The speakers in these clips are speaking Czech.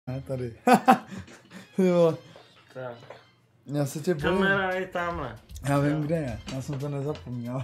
Ne, tady. Ty vole. Tak. Já se tě bojím. Kamera je tamhle. Já vím, kde je. Já jsem to nezapomněl.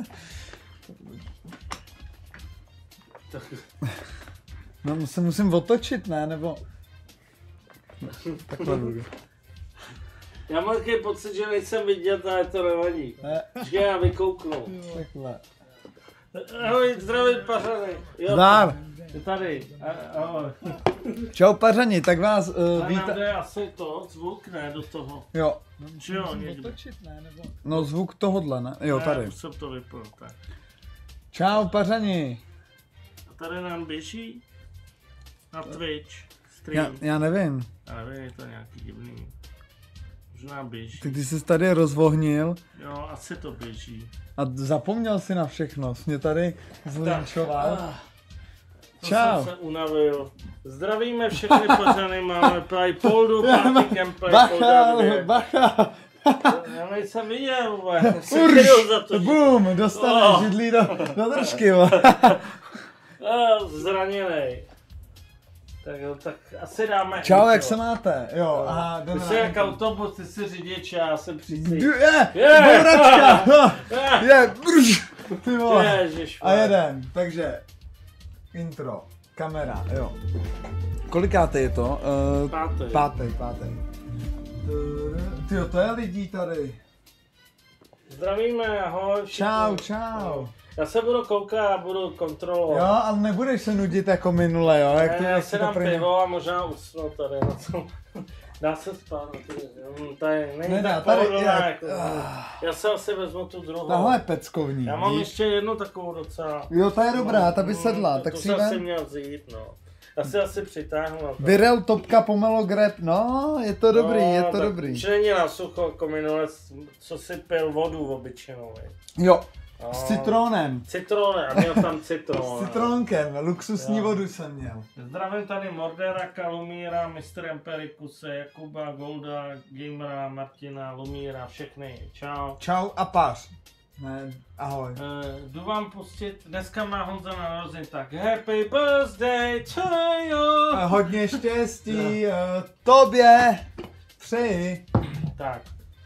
No, musím otočit, ne? Nebo... Takhle budu. Já mám takový pocit, že nejsem vidět, ale to nevadí. Ne. Že já vykouknu. Takhle. Ahoj, zdravím pařany. Zdar. Je tady. Ahoj. Čau pařani, tak vás A vítám. nám jde asi to, zvuk ne do toho. Jo. Že jo, někde. Otočit, ne? Nebo... No zvuk tohodle, ne? Jo, Ne, tady. už jsem to vypnul, tak. Čau pařani. A tady nám běží na Twitch stream. Já nevím. Já nevím, je to nějaký divný. Možná běží. Ty jsi tady rozvohnil Jo, asi to běží. a zapomněl si na všechno. Jsi mě tady zlinčoval. To Čau. jsem se unavil. Zdravíme všechny pařany, máme play poldu, party gameplay, Bacha, polda bacha. Já nejsem viděl, vůbec. Se kryl za to, že... Bum, dostaneš židlí do držky. Zraněnej. Tak jo, tak asi dáme. Čau, intro. jak se máte? Jo, aha, Ty jdeme jsi na jak intro. autobus, ty jsi řidič a já jsem přísný. Je, bouračka, je, brž, ty vole. Ježiš, A jeden, takže intro, kamera, jo. Kolikátej je to? Pátý. Pátý. Tyjo, to je lidí tady. Zdravíme, ahoj. všichni. Čau. Já se budu koukat a budu kontrolovat. Jo, ale nebudeš se nudit jako minule, jo? Jak Ne, já si dám první- pivo a možná usnu tady na tom. Dá se spát, tady není Nedá, tak tady pohodlná, jak- jako, já se asi vezmu tu druhou. Tahle je peckovní. Já mám víš? ještě jednu takovou docela. Jo, ta je dobrá, ta by sedla, tak to si jsem si vem. měl vzít, no. Já si asi přitáhnu na to. Virel, topka, pomelo, grep, no, je to dobrý, je to tak dobrý. Už není na sucho, jako minule, co si pil vodu obyčejnou, Jo, no. s citronem. Citrone, a měl tam S citron. citronkem, luxusní Jo. vodu jsem měl. Zdravím tady Mordera, Kalumíra, Mr. Emperikuse, Jakuba, Golda, Gamera, Martina, Lumíra, všechny. Čau. Čau a pář. Ne, ahoj. Jdu vám pustit, dneska má Honza na narozeniny, tak happy birthday to you. A hodně štěstí tobě přeji. Tak.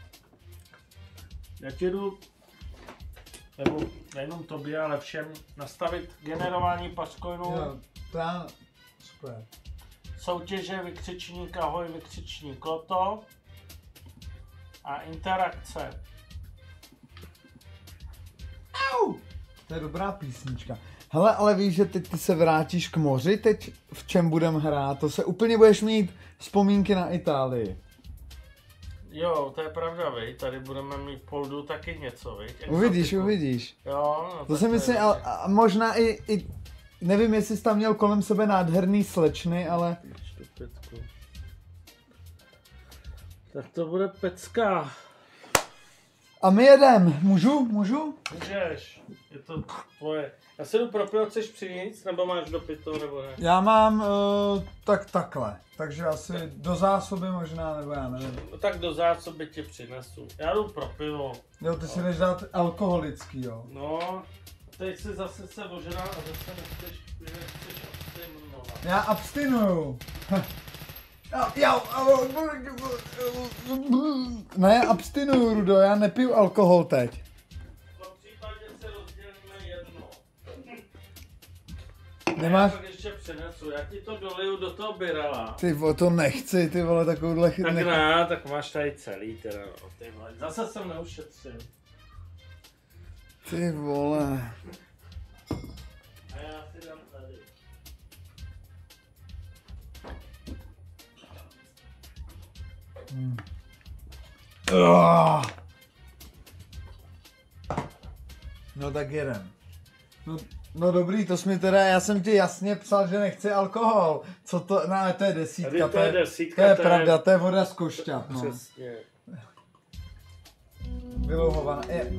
Já ti jdu, nebo nejenom tobě, ale všem nastavit generování pařcoinů, Jo, to já, super. soutěže, vykřičník, ahoj, vykřičník, loto a interakce. Au! To je dobrá písnička. Hele, ale víš, že teď ty se vrátíš k moři, teď v čem budem hrát, to se úplně budeš mít vzpomínky na Itálii. Jo, to je pravda, viď? Tady budeme mít v poldu taky něco, viď? Uvidíš, Exotiku. uvidíš. Jo, no, To tak si je myslím, dobré. a možná i, nevím, jestli jsi tam měl kolem sebe nádherný slečny, ale... Čtu pecku. Tak to bude pecka. A my jedem, můžu? Můžeš, je to tvoje. Já si jdu propil, chceš přinést, nebo máš dopit to, nebo ne? Já mám takhle, takže asi do zásoby možná, nebo já nevím. No tak do zásoby ti přinesu. Já jdu pro pivo. Jo, ty si jdeš dát alkoholický, jo. No, teď si zase se ožral a zase nechceš abstinovat. Já abstinuju. Ne, abstinuju, Rudo, já nepiju alkohol teď. V tom případě se rozdělíme jedno. Nemáš? Já pak ještě přinesu, já ti to doliju do toho birela. Ty vole, to nechci, ty vole, takovouhle Tak ne, tak máš tady celý teda, no, ty vole. Zase jsem neušetřil. Ty vole. A já si dám tady. No tak jedem. No dobrý, to jsi mi teda, já jsem ti jasně psal, že nechci alkohol. Co to, no ale to je desítka, Tady to je desítka, to je to je- pravda, to je voda z košťat, no. Přesně. Vylouhovaná, je.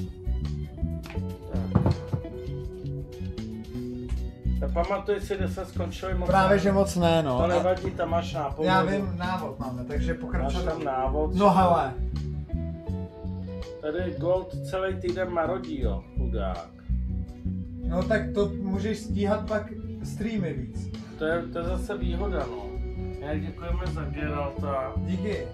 Tak pamatuj si, kde se skončili moc. Právě, že moc ne, no. To nevadí, tam máš nápomůžu. Já vím, návod máme, takže Máš pokračujeme. tam návod. No hele. Tady Gold celý týden marodí, jo, chudák. No tak to můžeš stíhat pak streamy víc. To je zase výhoda, no. Jak děkujeme za Geralta. Díky.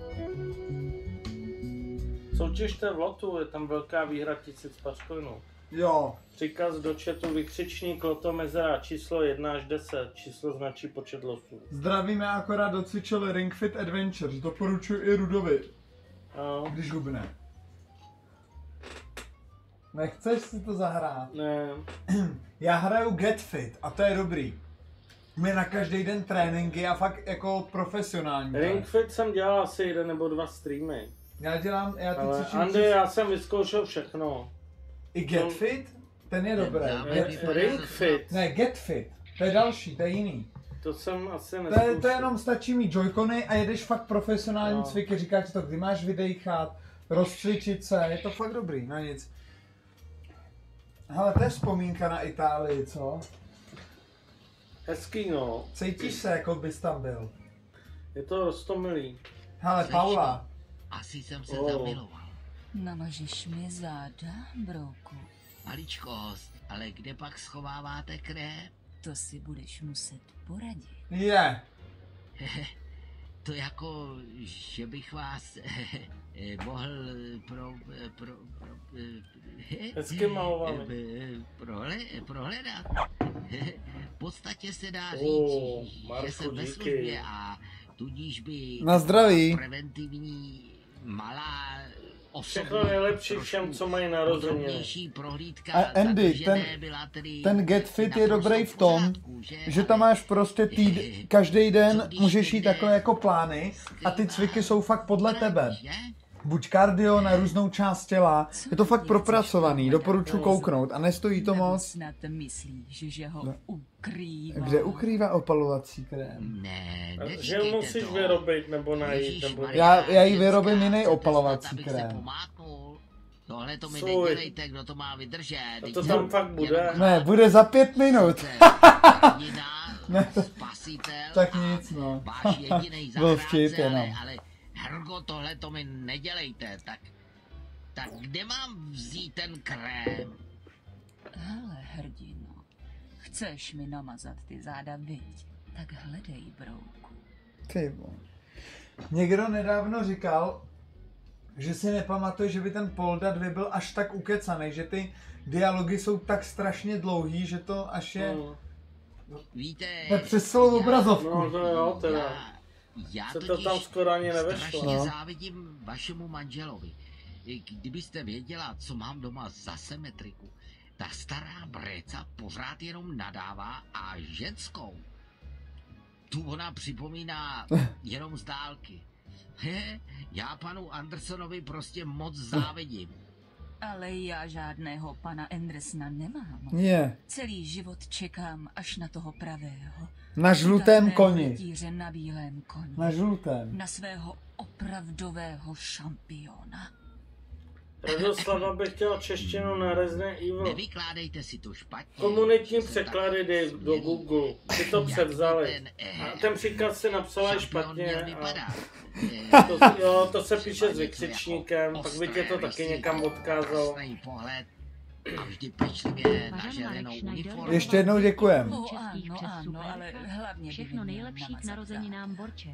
Soutěžte v lotu, je tam velká výhra 1000 pařcoinů. Jo. Příkaz do chatu, vykřičník Loto Mezera, číslo 1 až 10, číslo značí počet losů. Zdravíme, akorát docvičili Ring Fit Adventures, doporučuji i Rudovi, No. když hubne. Nechceš si to zahrát? Ne. Já hraju Get Fit a to je dobrý. Mě na každý den tréninky a fakt jako profesionální. Ring Fit jsem dělal asi 1 nebo 2 streamy. Já teď Ale cvičím Andy, já jsem vyzkoušel všechno. i Get Fit? Ten je dobrý. Ring Fit, Ne, Get Fit. To je další, to je jiný. to jsem asi To nezkoušel. je jenom stačí mít joycony a jedeš fakt profesionální No. cviky. Říká ti to, kdy máš vydejchat, rozcvičit se, je to fakt dobrý, no nic. Hele, to je vzpomínka na Itálii, co? Hezký no, Cítíš se, jako bys tam byl. je to roztomilý. Hele, Paula, Asi jsem se Oh. zamiloval. Namažeš mi záda, brouku? Maličkost, ale kde pak schováváte krev? To si budeš muset poradit. je. To jako, že bych vás mohl Hezky malovaný. prohledat. V podstatě se dá Oh, říct, Marku, že jsem ve díky. službě a tudíž by Na zdraví. preventivní malá Všechno nejlepší všem, co mají narozeniny. podrobnější prohlídka A Andy, zadržené byla tedy ten Get Fit je naprosto dobrý v v tom, pořádku, že tam máš prostě každý den můžeš jít někde takhle jako plány a ty cviky jsou fakt podle tebe. Že? Buď kardio na různou část těla, Co je to fakt ty propracovaný, chceš doporučuji podat? kouknout a nestojí to Nebo moc. snad myslíš, že ho No. ukrývá? Kde ukrývá opalovací krém? Ne, Že neříkejte musíš to. vyrobit nebo najít, nebo Ježišmarja, Já jí ženská, vyrobím jiný chcete opalovací snad, abych krém. se pomátnul? Tohle to mi Fuj. nedělejte, kdo to má vydržet. A Teď to jsem tam fakt bude? jenom Ne, bude za 5 minut. jste jediná Ne, to- spasitel tak a nic, no. váš jedinej Byl vtip zachránce, jenom. ale Hergo, tohle to mi nedělejte, tak kde mám vzít ten krém? Hele, hrdino, chceš mi namazat ty záda, viď? Tak hledej, brouku. Ty vole. Někdo nedávno říkal, že si nepamatuje, že by ten Polda 2 byl až tak ukecaný, že ty dialogy jsou tak strašně dlouhý, že to až je... Víte... To je přes celou obrazovku. No to jo, teda. Já Se to totiž tam skoro ani nevešlo. strašně No. závidím vašemu manželovi. Kdybyste věděla, co mám doma za symetriku, ta stará breca pořád jenom nadává a ženskou. Tu ona připomíná jenom z dálky. Já panu Andersonovi prostě moc závidím. Ale já žádného pana Andersona nemám. Je. Celý život čekám až na toho pravého. Na žlutém Udatného koni. rytíře na bílém koni. Na žlutém. Na svého opravdového šampiona. Radoslava by chtěla češtinu na Resident Evil. Nevykládejte si to špatně. Komunitní Jsou překlady tak dej do skvělý. Google. Ty to Jak převzali. ten, A ten příklad si napsala šampion špatně. měl A vypadat. to se píše s vykřičníkem, pak by tě to taky někam odkázalo. Krásný pohled a vždy pečlivě naželenou uniformu. Ještě jednou děkujem. Ano, ale hlavně by Všechno mi nejlepší k namazat narozeninám, Borče.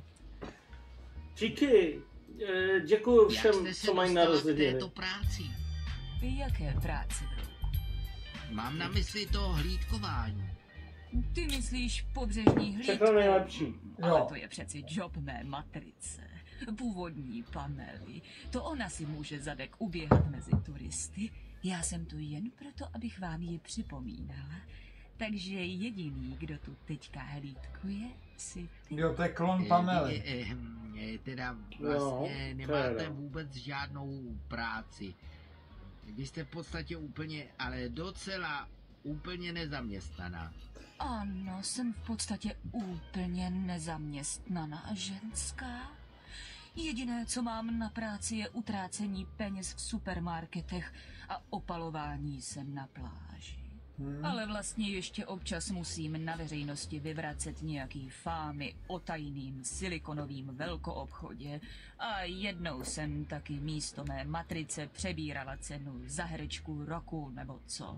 Díky. Děkuju Jak všem, jste se co mají dostala k narozeniny. této práci? Jaké práci, brouku? Mám na mysli to hlídkování. Ty myslíš pobřežní hlídku? Všechno nejlepší. Ale Jo. to je přeci job mé matrice. Původní Pamely. To ona si může zadek uběhat mezi turisty. Já jsem tu jen proto, abych vám ji připomínala. Takže jediný, kdo tu teďka hlídkuje, si ty. Jo, to je klon Pamely. Teda Jo, vlastně nemáte teda. vůbec žádnou práci. Vy jste v podstatě úplně, ale docela úplně nezaměstnaná. Ano, jsem v podstatě úplně nezaměstnaná ženská. Jediné, co mám na práci, je utrácení peněz v supermarketech a opalování se na pláži. Ale vlastně ještě občas musím na veřejnosti vyvracet nějaký fámy o tajným silikonovým velkoobchodě a jednou jsem taky místo mé matrice přebírala cenu za herečku roku nebo co.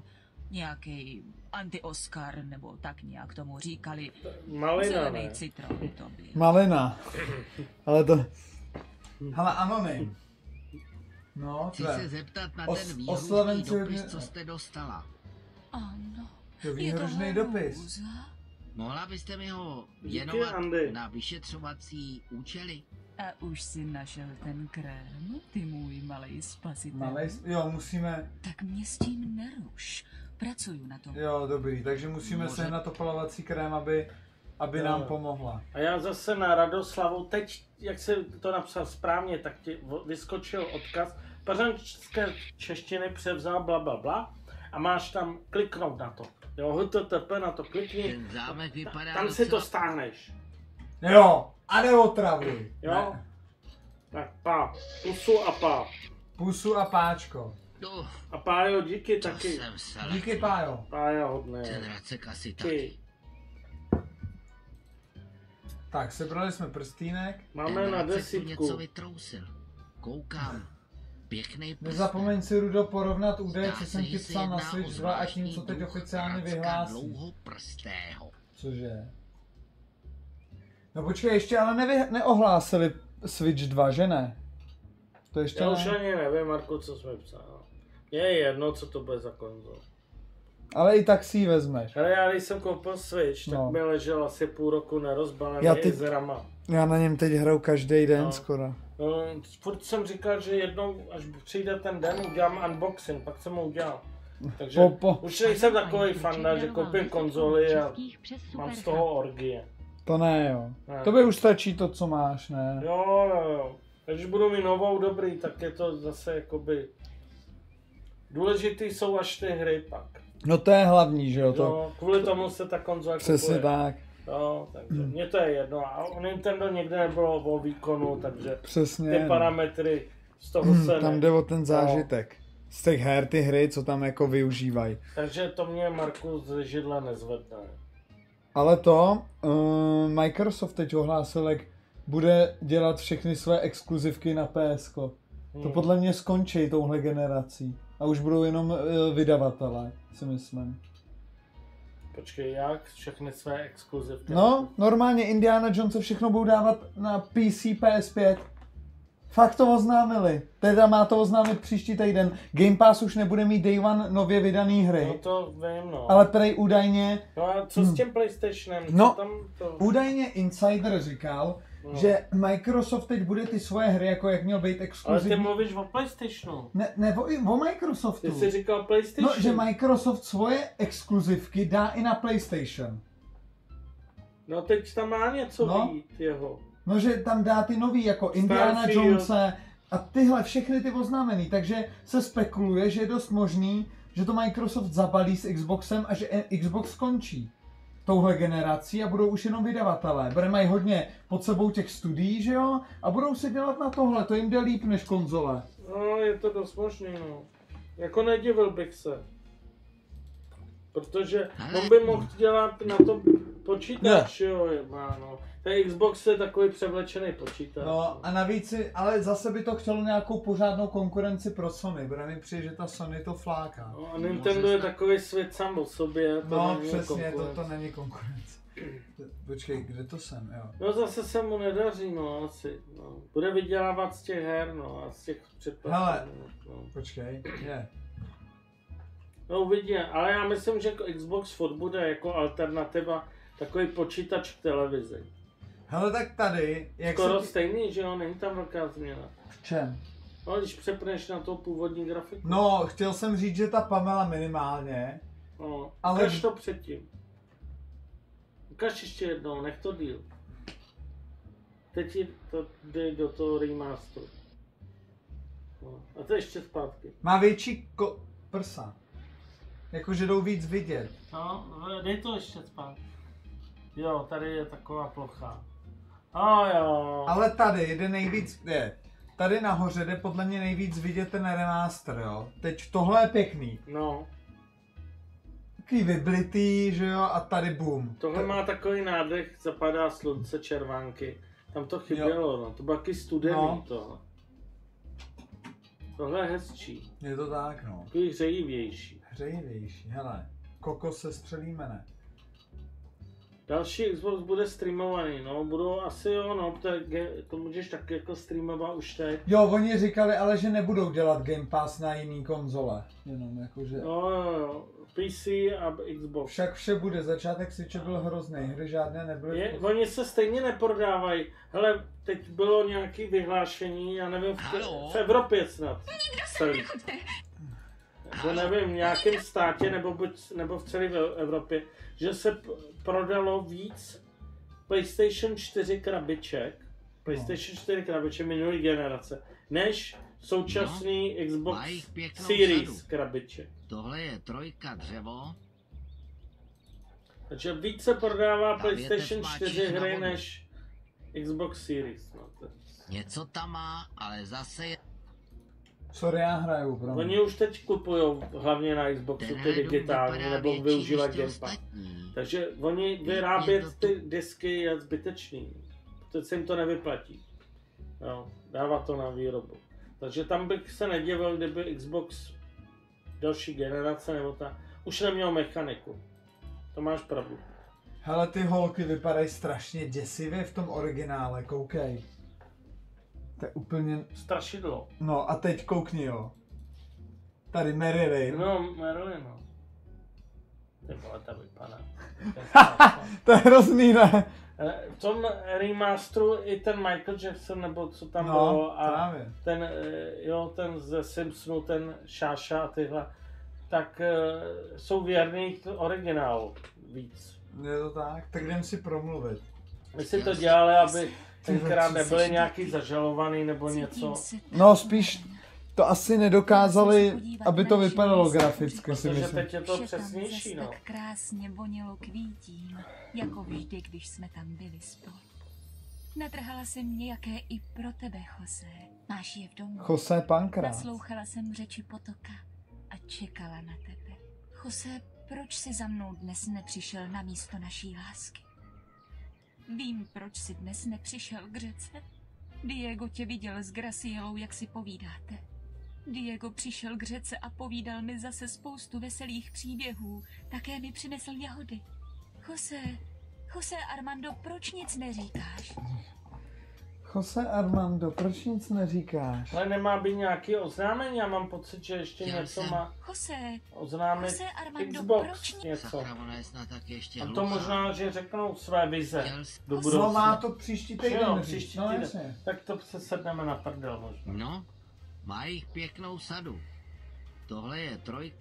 Nějaký anti-Oscar, nebo tak nějak tomu říkali. Malina, Zelený ne? citron to byl. Malina. Ale to... Hele, anonym. No, Chci to se je. zeptat na Os- ten výhružný oslavenci dopis, hodně- co jste dostala. Ano, To je to výhružný dopis. hrůza. Mohla byste mi ho Díky, věnovat Andy. na vyšetřovací účely? A už si našel ten krém, ty můj malej spasitel. Jo, musíme... Tak mě s tím neruš. Pracuju na tom. Jo, dobrý, takže musíme Může- sehnat opalovací krém, aby Jo. nám pomohla. A já zase na Radoslavu, teď, jak se to napsal správně, tak ti vyskočil odkaz. Pařanské češtiny převzal bla bla bla a máš tam kliknout na to. Jo, http na to klikni, Ten zámek vypadá tam si to docela... stáhneš. Jo, a neotravuj. Jo? Ne. Tak pá, pusu a pá. Pusu a páčko. A pájo, díky To taky. jsem se... Díky, Pájo. Pája hodné. Ten Racek asi taky. Taky. Tak, sebrali jsme prstýnek. Máme Ten na Racek tu desítku. něco vytrousil. Koukám. Pěkný prst. Nezapomeň si, Rudo, porovnat údaje, Zdá co se, jsem že ti se psal na jedná o Switch 2 a tím, zvláštní co teď druh oficiálně Racka vyhlásí. dlouhoprstého. Cože? No počkej, ještě ale neohlásili Switch 2, že ne? To ještě Já už ne. ani nevím, Marku, co jsme psal. Mně je jedno, co to bude za konzol. Ale i tak si ji vezmeš. Ale já když jsem koupil Switch, tak No. mi ležel asi půl roku nerozbalený Já i ty- s rama. Já na něm teď hraju každý den No. skoro. No, furt jsem říkal, že jednou, až přijde ten den, udělám unboxing, pak jsem ho udělal. Takže už nejsem takový fanda, že koupím konzoli a mám z toho orgie. To ne, jo. Ne. To by už stačí to, co máš, ne? Jo. Když budu mít novou dobrý, tak je to zase jakoby... Důležitý jsou až ty hry pak. No to je hlavní, že jo? To... Jo, kvůli tomu se ta konzole Přesně kupuje. tak. Jo, takže mně to je jedno. A u Nintendo někde nebylo o výkonu, takže Přesně. ty parametry z toho se Tam ne... jde o ten zážitek. Z těch her, ty hry, co tam jako využívají. Takže to mě, Marku, z židle nezvedne. Ale to, Microsoft teď ohlásil, jak bude dělat všechny své exkluzivky na PS. To podle mě skončí touhle generací. A už budou jenom vydavatelé, si myslím. Počkej, jak? Všechny své exkluzivky? No, normálně Indiana Jones se všechno budou dávat na PC, PS5. Fakt to oznámili. Teda má to oznámit příští týden. Game Pass už nebude mít Day One nově vydaný hry. No to vím, no. Ale prej údajně, No a co s tím PlayStationem? Co No, tam to... údajně Insider říkal, že Microsoft teď bude ty svoje hry, jako jak měl být Ale ty exkluzivní. mluvíš o PlayStationu. Ne, o Microsoftu. Ty jsi říkal PlayStation. No, že Microsoft svoje exkluzivky dá i na PlayStation. No teď tam má něco No. vít jeho. No, že tam dá ty nový, jako Indiana Starfield. Jonese a tyhle všechny ty oznámený, takže se spekuluje, že je dost možný, že to Microsoft zabalí s Xboxem a že Xbox skončí touhle generací a budou už jenom vydavatelé. Bude mají hodně pod sebou těch studií, že jo? A budou si dělat na tohle, to jim jde líp než konzole. No, je to dost možný, no. Jako nedivil bych se. Protože on by mohl dělat na to počítač, jo, no. Ten Xbox je takový převlečený počítač. No a navíc si, ale zase by to chtělo nějakou pořádnou konkurenci pro Sony, bude mi přijít, že ta Sony to fláká. No, a Nintendo je takový svět sám o sobě. To No není přesně, konkurence. to není konkurence. Počkej, kde to jsem, jo? No zase se mu nedaří, no asi. No. Bude vydělávat z těch her, no a z těch předplatů. Hele. No. Počkej, je. No uvidíme, ale já myslím, že Xbox furt bude jako alternativa takový počítač k televizi. Hele, tak tady, jak Skoro se... stejný, že jo, není tam velká změna. V čem? No, když přepneš na to původní grafiku. No, chtěl jsem říct, že ta Pamela minimálně, No, ale- ukaž to předtím. Ukaž ještě jednou, nech to díl. Teď ti to jde do toho remasteru. No, a to ještě zpátky. má větší prsa. Jakože jdou víc vidět. No, dej to ještě zpátky. Jo, tady je taková plocha. Jo. Ale tady jde nejvíc, tady nahoře jde podle mě nejvíc vidět ten remaster, jo. Teď tohle je pěkný. No, Takový vyblitý, že jo, a tady boom. tohle má takový nádech, zapadá slunce, červánky. Tam to chybělo, no. To bylo taky studený No. tohle. Tohle je hezčí, Je to tak, no. takový hřejivější. hřejivější. Hele, kokos se střelíme, ne? Další Xbox bude streamovaný, no, budou asi jo, no, to můžeš taky jako streamovat už teď. Jo, oni říkali ale, že nebudou dělat Game Pass na jiný konzole. Jenom jakože... Jo, PC a Xbox. Však vše bude, začátek Switche byl hrozný, hry žádné nebyly. Oni se stejně neprodávají. Hele, teď bylo nějaké vyhlášení, já nevím, v Evropě snad. Celý. Nebo nevím, v nějakém státě, nebo v celé Evropě, že se prodalo víc PlayStation 4 krabiček, PlayStation 4 krabiček minulý generace, než současný Xbox Series krabiček. Tohle je 3 dřevo. Takže víc se prodává PlayStation 4 hry než Xbox Series. No, Něco tam má, ale zase je... Sorry, já hraju, pro mě. Oni už teď kupujou hlavně na Xboxu ty digitální, nebo využívat Game Pass. Takže oni vyrábět ty disky je zbytečný. Teď se jim to nevyplatí. Jo, dává to na výrobu. Takže tam bych se nedivil, kdyby Xbox další generace nebo ta už neměl mechaniku. To máš pravdu. Hele, ty holky vypadají strašně děsivě v tom originále, koukej. To je úplně... Strašidlo. No a teď koukni, jo. Tady Marilyn. No, Marilyn, no. Ty vole, ta vypadá. To je hrozný, ne? V tom remasteru i ten Michael Jackson, nebo co tam No, bylo, a právě. ten ze Simpsonu, ten Šáša a tyhle, tak jsou věrný k originálu víc. Je to tak? Tak jdem si promluvit. My si to dělali, aby tenkrát nebyli nějaký zažalovaný nebo něco. No spíš to asi nedokázali, aby to vypadalo graficky, si Protože myslím. teď je to přesnější, no. Tak krásně vonilo kvítím, jako vždy, když jsme tam byli spolu. Natrhala jsem nějaké i pro tebe, Jose. Máš je v domu. Jose Pankrát. Naslouchala jsem řeči potoka a čekala na tebe. Jose, proč jsi za mnou dnes nepřišel na místo naší lásky? Vím, proč jsi dnes nepřišel k řece. Diego tě viděl s Gracielou, jak si povídáte. Diego přišel k řece a povídal mi zase spoustu veselých příběhů. Také mi přinesl jahody. Jose Armando, proč nic neříkáš? Jose Armando, proč nic neříkáš? Ale nemá být nějaký oznámení, já mám pocit, že ještě něco má oznámit Jose Armando, Xbox, proč něco. Sakra, ona je snad tak ještě A to hluchá. možná, že řeknou své vize do No budoucna. má to příští týden Jo, říct, příští no týden. jasně. Tak to se sedneme na prdel možná. No, má jich pěknou sadu. Tohle je 3.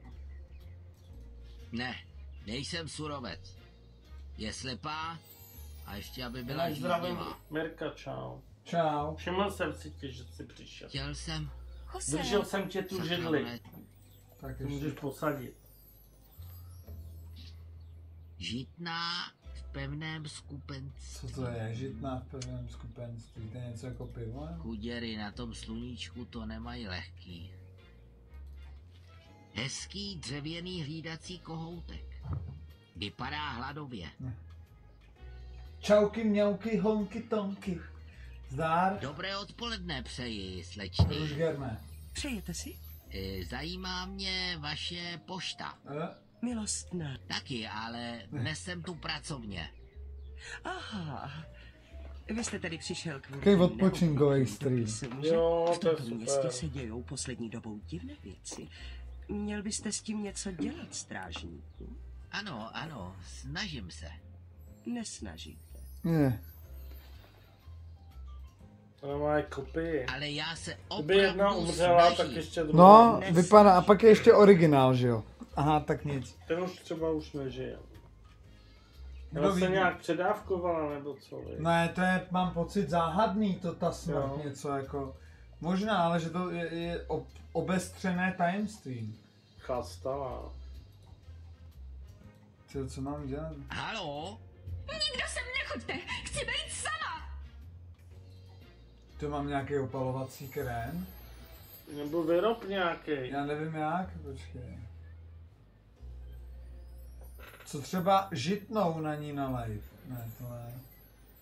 Ne, nejsem surovec. Je slepá a ještě aby byla Tak zdravím, žíznivá. Mirka, čau. Čau. Všiml jsem si tě, že jsi přišel. Chtěl jsem... Držel jsem tě tu Sakra, židli. ona je- Tak Ty můžeš ještě. posadit. Žitná v pevném skupenci. Co to je? Žitná v pevném skupenství. To je něco jako pivo? Chuděry na tom sluníčku to nemají lehký. Hezký dřevěný hlídací kohoutek. Vypadá hladově. Čauky, mňauky, honky, tonky. Zdár. Dobré odpoledne přeji, slečny. Ružgerné. Přejete si? Zajímá mě vaše pošta. Milostná. Taky, ale dnes jsem tu pracovně. Aha. Vy jste tedy přišel k Takový odpočinkový stream. Jo, V to je tomto super. městě se dějou poslední dobou divné věci. Měl byste s tím něco dělat, strážníku? Ano, snažím se. Nesnažíte. Ne. To má kopii. Ale já se Kdyby jedna opravdu umřela, tak snažím. ještě druhá. No, vypadá, a pak je ještě originál, že jo? Aha, tak nic. Ten už třeba už nežije. Kdo Ona ví? se nějak předávkovala, nebo co? Vy? Ne, to je, mám pocit, záhadný to ta smrt, Jo. něco jako. Možná, ale že to je obestřené tajemství. Chastala. Co mám dělat? Haló? Nikdo sem nechoďte, chci být sama! To mám nějaký opalovací krém? Nebo vyrob nějaký. Já nevím jak, počkej. Co třeba žitnou na ní nalej? Ne, to ne.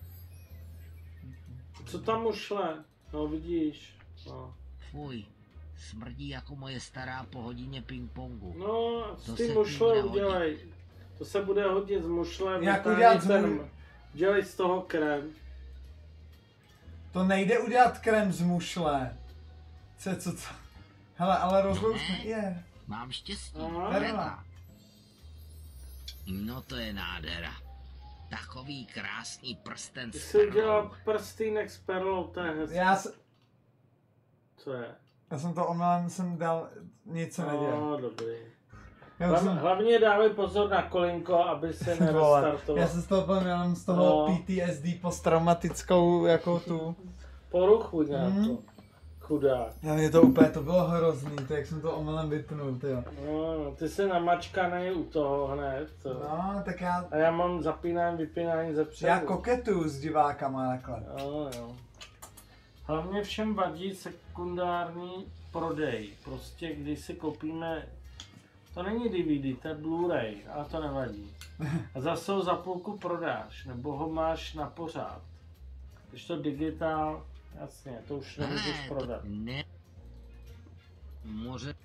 Co tam ušle? No vidíš. No. Fuj, Smrdí jako moje stará po hodině pingpongu. No, To s tím se mušle bude hodit. udělej. To se bude hodit z mušle. Jak vytáhni udělat z ten, mu- dělej z toho krém. To nejde udělat krém z mušle. Co? Hele, ale rozloučme. Ne. Je. Mám štěstí. Aha. Perla. No to je nádhera. Takový krásný prsten Ty s jsi udělal perlou. prstýnek s perlou, to je hezké. Co je? Já jsem to omylem jsem dal, nic se neděje. No, dobrý. Já už jsem, Hlavně dávej pozor na kolinko, aby se vole, nerestartoval. já se z toho pamatuju z toho No. PTSD posttraumatickou jako tu. Poruchu nějakou. Chudák. Já mě to úplně, to bylo hrozný, to jak jsem to omylem vypnul, tyjo. No, ty jsi namačkanej u toho hned. No, tak A já mám zapínání, vypínání ze předu. já koketuju s divákama takhle. Jo. Hlavně všem vadí sekundární prodej. Prostě když si koupíme, to není DVD, to je Blu-ray, ale to nevadí. A zase ho za půlku prodáš, nebo ho máš na pořád. Když to digitál, jasně, to už nemůžeš Hele, prodat. to ne... Moře...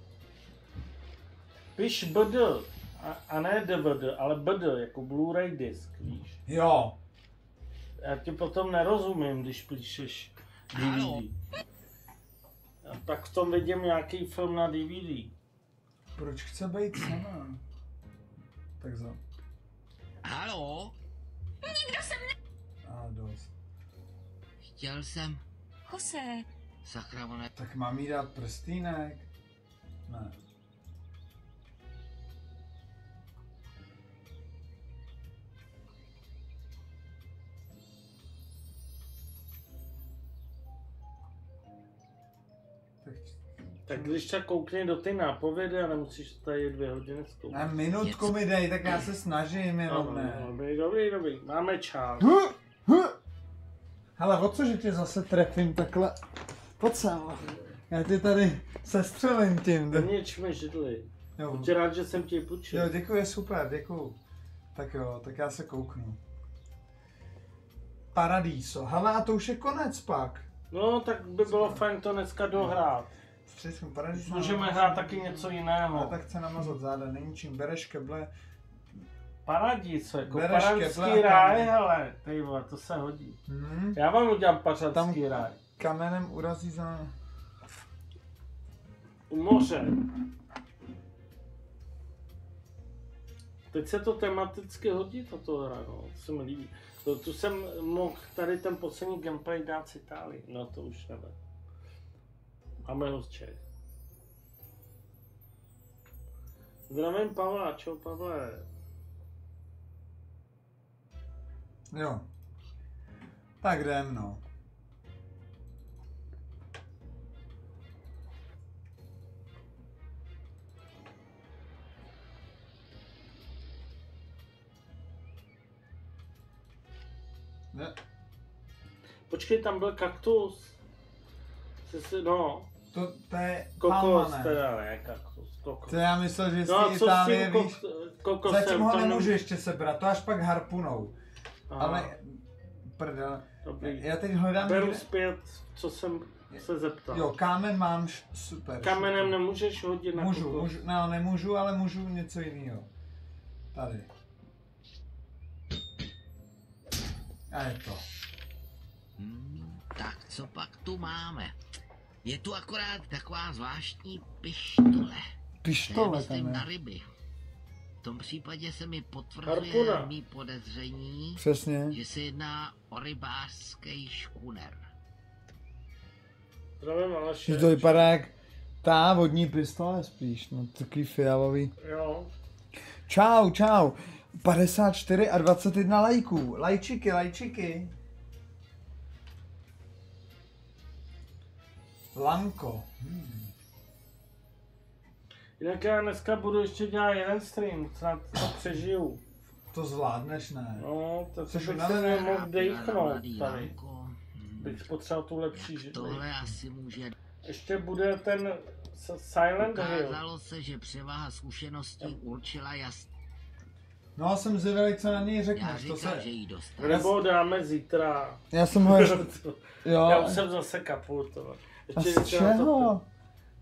Píš BD, a ne DVD, ale BD, jako Blu-ray disk, víš. Jo, Já ti potom nerozumím, když píšeš Ano. DVD. A tak v tom vidím nějaký film na DVD. proč chce být sama? Tak za... Haló? A dost. Chtěl jsem... Jose, Sakra, ona... Tak mám jí dát prstýnek? Ne. Tak, Tak když tak koukni do ty nápovědy a nemusíš tady 2 hodiny zkoumat. na minutku mi dej, tak já se snažím jenom, ne. Dobrý, máme čas. Hele, o co, že tě zase trefím takhle? Pojď sem. Já tě tady sestřelím tím. Nič mi židli. Jo. Buď rád, že jsem ti půjčil. Jo, děkuji, super, děkuji. Tak jo, tak já se kouknu. Paradiso. Hele, a to už je konec pak. No, tak by bylo fajn to dneska dohrát. Střeším Paradiso. Můžeme hrát taky něco A jiného. tak chce namazat záda, není čím. Bereš keble. Paradíso, jako Bereš paradský keble a ráj, kamen. hele. Tady vole, to se hodí. Hmm. Já vám udělám paradský Tam ráj. kamenem urazí za... U moře. Teď se to tematicky hodí, tato hra, no. To se mi líbí. Tu jsem mohl tady ten poslední gameplay dát z Itálii. No to už nevím. Máme ho z Čech. Zdravím Pavla, čau Pavle. Jo. Tak jdem, no. Ne. Počkej, tam byl kaktus. No, To je kokos palma, ne. teda, ne kaktus, kokos. To já myslel, že z No a té co s Itálie, tím víš, kokosem? zatím ho Tam nemůžu ještě sebrat, to až pak harpunou. Aha, Ale, prdel, dobrý. já teď hledám Beru někde... zpět, co jsem se zeptal. Jo, kámen mám, super. Kamenem super. nemůžeš hodit na kokos. Můžu, no nemůžu, ale můžu něco jiného. Tady. A je to. Tak co pak tu máme? Je tu akorát taková zvláštní pištole. To je, Pištole myslím, tam na je. ryby. V tom případě se mi potvrzuje Harpuna. mý podezření, Přesně. že se jedná o rybářský škuner. Zdravím Aleše. Že to vypadá jak ta vodní pistole spíš, no takový fialový. Jo. Čau, čau. 54 a 21 lajků. Lajčiky. Lanko. Jinak já dneska budu ještě dělat jeden stream, snad to přežiju. To zvládneš, ne? No, to Což bych na- se nemohl Mladý dejchnout tady. Lanko. Bych potřeboval tu lepší židli. Tohle asi může... Ještě bude ten Silent Hill. Ukázalo se, že převaha zkušeností určila jasně. No, jsem zvědavý, co na něj Já řekneš. To říkám, se... že jí dostane. Nebo dáme zítra. Já jsem ho ještě... Já Jo. už jsem zase kaput. A z čeho?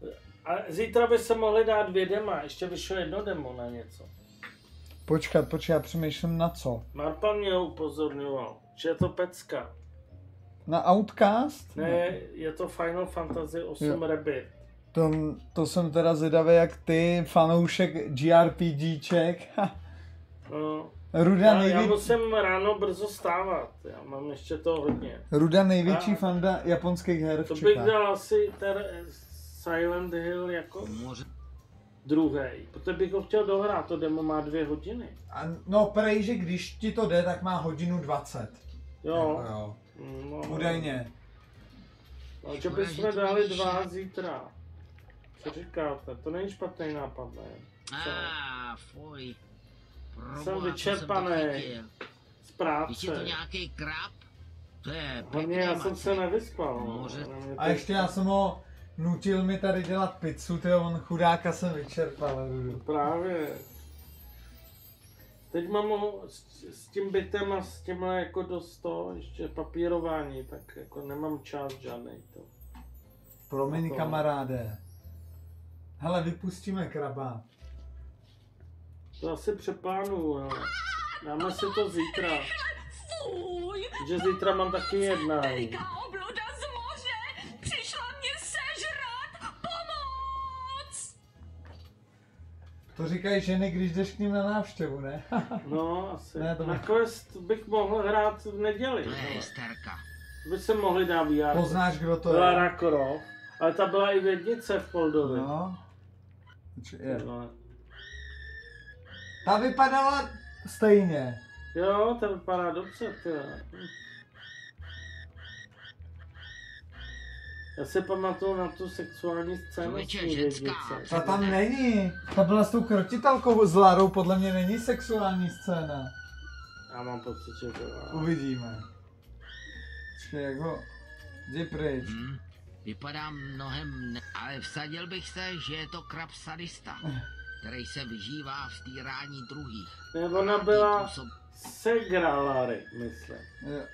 A zítra by se mohli dát 2 dema, ještě vyšlo 1 demo na něco. Počkat, já přemýšlím na co? Marpan mě upozorňoval, že je to pecka. Na Outcast? Ne, je to Final Fantasy 8 Jo. Rebirth. To jsem teda zvědavý, jak ty, fanoušek GRPGček. No, Ruda já musím ráno brzo stávat, já mám ještě to hodně. Ruda největší A- fanda japonských her To v bych Čechách. dal asi ten Silent Hill jako Moře. druhý, protože bych ho chtěl dohrát, to demo má 2 hodiny. No prej, že když ti to jde, tak má 1:20. Jo, Jo. no, Údajně. no, že bychom dali 2 zítra. Co říkáte? To není špatný nápad, ne? Co? Fuj. Jsem vyčerpaný. Z Víš, je to práce. nějaký krab? To je Hlavně já jsem se nevyspal. No. Moře. A ještě já jsem ho nutil mi tady dělat pizzu, tyjo, on chudáka jsem vyčerpal, Rudu. Právě. Teď mám s tím bytem a s tímhle jako dost to, ještě papírování, tak jako nemám čas žádný to. Promiň, To- kamaráde. Hele, vypustíme kraba. To asi přeplánuju, ale dáme si to zítra. Fuj! Že zítra mám taky jednání. Veliká obluda z moře! Přišla mě sežrat! Pomoc! To říkají ženy, když jdeš k ním na návštěvu, ne? No, asi. Ne, to bych- Na quest bych mohl hrát v neděli. To je hele. hysterka. By se mohli dát VR. Poznáš, kdo to Byla je? Rakorov, ale ta byla i v jednice v Poldovi. No. Je. No. Ta vypadala stejně. Jo, to vypadá dobře, ty. Já si pamatuju na tu sexuální scénu z Člověče, té ženská. vědnice. Ta tam není. Ta byla s tou krotitelkou s Larou, podle mě není sexuální scéna. Já mám pocit, že byla. Uvidíme. Počkej, jak ho... Jdi pryč. Vypadá mnohem, ale vsadil bych se, že je to krab sadista, který se vyžívá v týrání druhých. Ne, ona byla Segra Lary, myslím. Jo.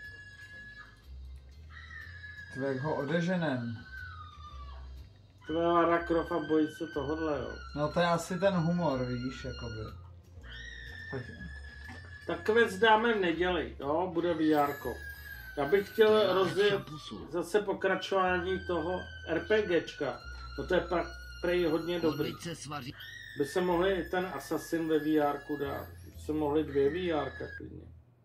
Ty, jak ho odeženem. To byla Lara Croft a bojí se tohohle, jo. No to je asi ten humor, víš, jakoby. Tak, Tak quest dáme v neděli, jo, bude VRko. Já bych chtěl rozjet zase pokračování toho RPGčka. No to je pak prej hodně dobrý. Odbyť se svaří. By se mohli ten Assassin ve VRku dát. By se mohli 2 VRka klidně.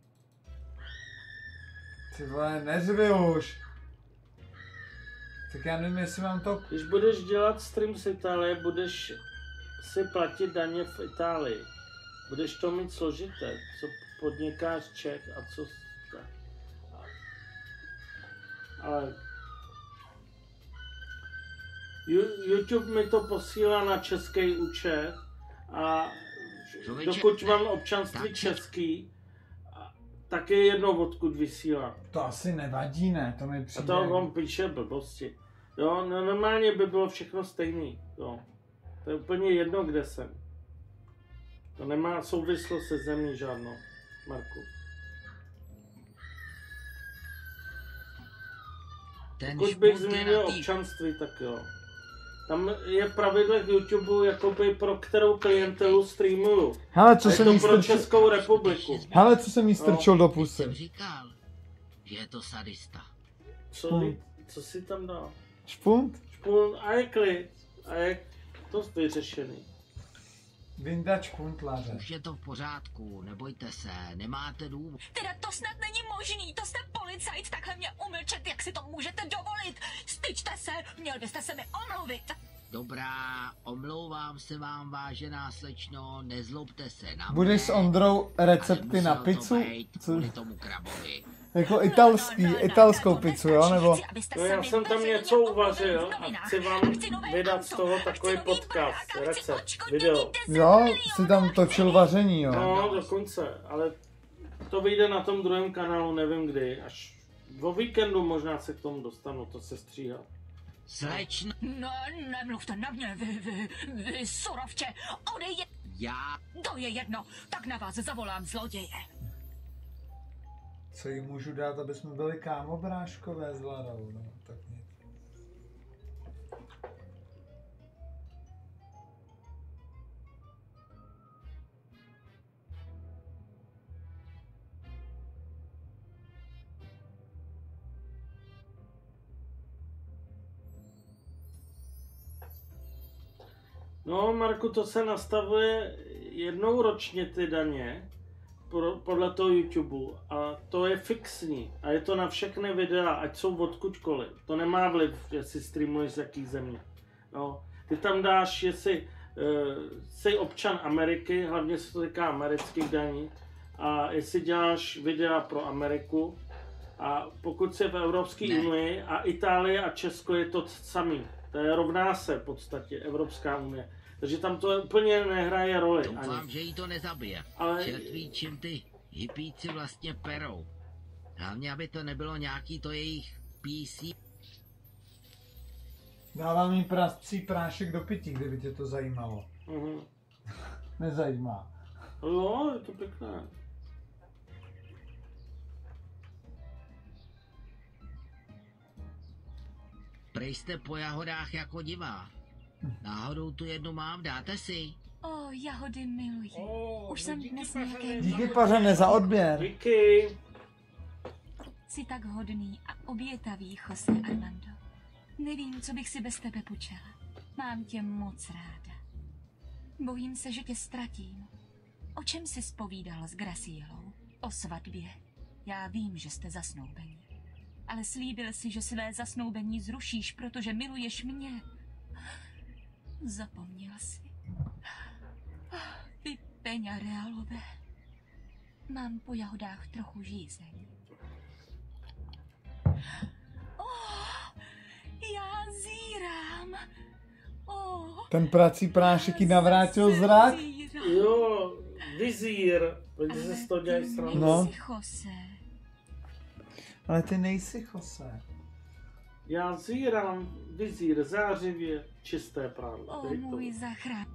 ty vole, neřvi už. Tak já nevím, jestli mám to... Když budeš dělat stream z Itálie, budeš si platit daně v Itálii. Budeš to mít složité, co podnikáš Čech a co... Ale... YouTube mi to posílá na český účet a dokud mám občanství český, tak je jedno, odkud vysílá. To asi nevadí, ne? To mi A přijde... to on píše blbosti. Jo, no, normálně by bylo všechno stejný. Jo. To je úplně jedno, kde jsem. To nemá souvislost se zemí žádnou, Marku. Ten Pokud bych špult je změnil na tý- občanství, tak jo. Tam je v pravidlech YouTube, jakoby pro kterou klientelu streamuju. Hele, co A je jsem to jí pro strčil... Českou republiku. Hele, co jsem jí strčil do Jsem pusy. říkal, že je to sadista. Co si tam dal? Špunt? Špůl, a je klid. A je to vyřešený. Vyndat špuntlaře. Už je to v pořádku, nebojte se, nemáte důvod. Teda to snad není možný, to jste policajt, takhle mě umlčet, jak si to můžete dovolit. Styčte se, měl byste se mi omluvit. Dobrá, omlouvám se vám, vážená slečno, nezlobte se na mě. Budeš s Ondrou recepty na ale muselo pizzu? to být Co? kvůli tomu krabovi. Jako italskou pizzu, jo? Nebo... No já jsem tam něco uvařil a chci vám vydat z toho takový podcast, recept, video. Jo, jsi tam točil vaření, jo? No, dokonce, ale to vyjde na tom druhém kanálu, nevím kdy, až o víkendu možná se k tomu dostanu, to se stříhá. Slečno, No, nemluvte na mě, vy surovče, odejde, já to je jedno, tak na vás zavolám zloděje. Co jí můžu dát, aby jsme byli kámobráškové s Larou, no, tak nic. No, Marku, to se nastavuje jednou ročně ty daně, podle toho YouTube, a to je fixní. A je to na všechny videa, ať jsou odkudkoliv. To nemá vliv, jestli streamuješ z jaký země. No, ty tam dáš, jestli jsi občan Ameriky, hlavně se to týká amerických daní, a jestli děláš videa pro Ameriku, a pokud jsi v Evropské unii a Itálie a Česko je to samý. To je rovná se v podstatě Evropská unie. Takže tam to úplně nehraje roli. Doufám, ani. že jí to nezabije. Ale Čertví, čím ty hippíci vlastně perou. Hlavně, aby to nebylo nějaký to jejich PC. Dávám jim prascí prášek do pití, kdyby tě to zajímalo. Nezajímá. jo, je to pěkné. Prej jste po jahodách jako divá. Náhodou tu jednu mám, dáte si? O, jahody miluji. Už jsem dnes nějaké... Díky Pařene za odběr. Díky. Jsi tak hodný a obětavý, Jose Armando. Nevím, co bych si bez tebe počala. Mám tě moc ráda. Bojím se, že tě ztratím. O čem jsi zpovídal s Gracielou? O svatbě. Já vím, že jste zasnoubeni. Ale slíbil si, že své zasnoubení zrušíš, protože miluješ mě. Zapomněl jsi. Ty peňareálové. Mám po jahodách trochu žízeň. Já zírám. Ten prací prášek jí navrátil zrak. Jo, vizír. Protože se z toho dělají srandu. No. Jose. Ale ty nejsi Jose. Já zírám vizír, zářivě, čisté prádlo. O, můj zachrán.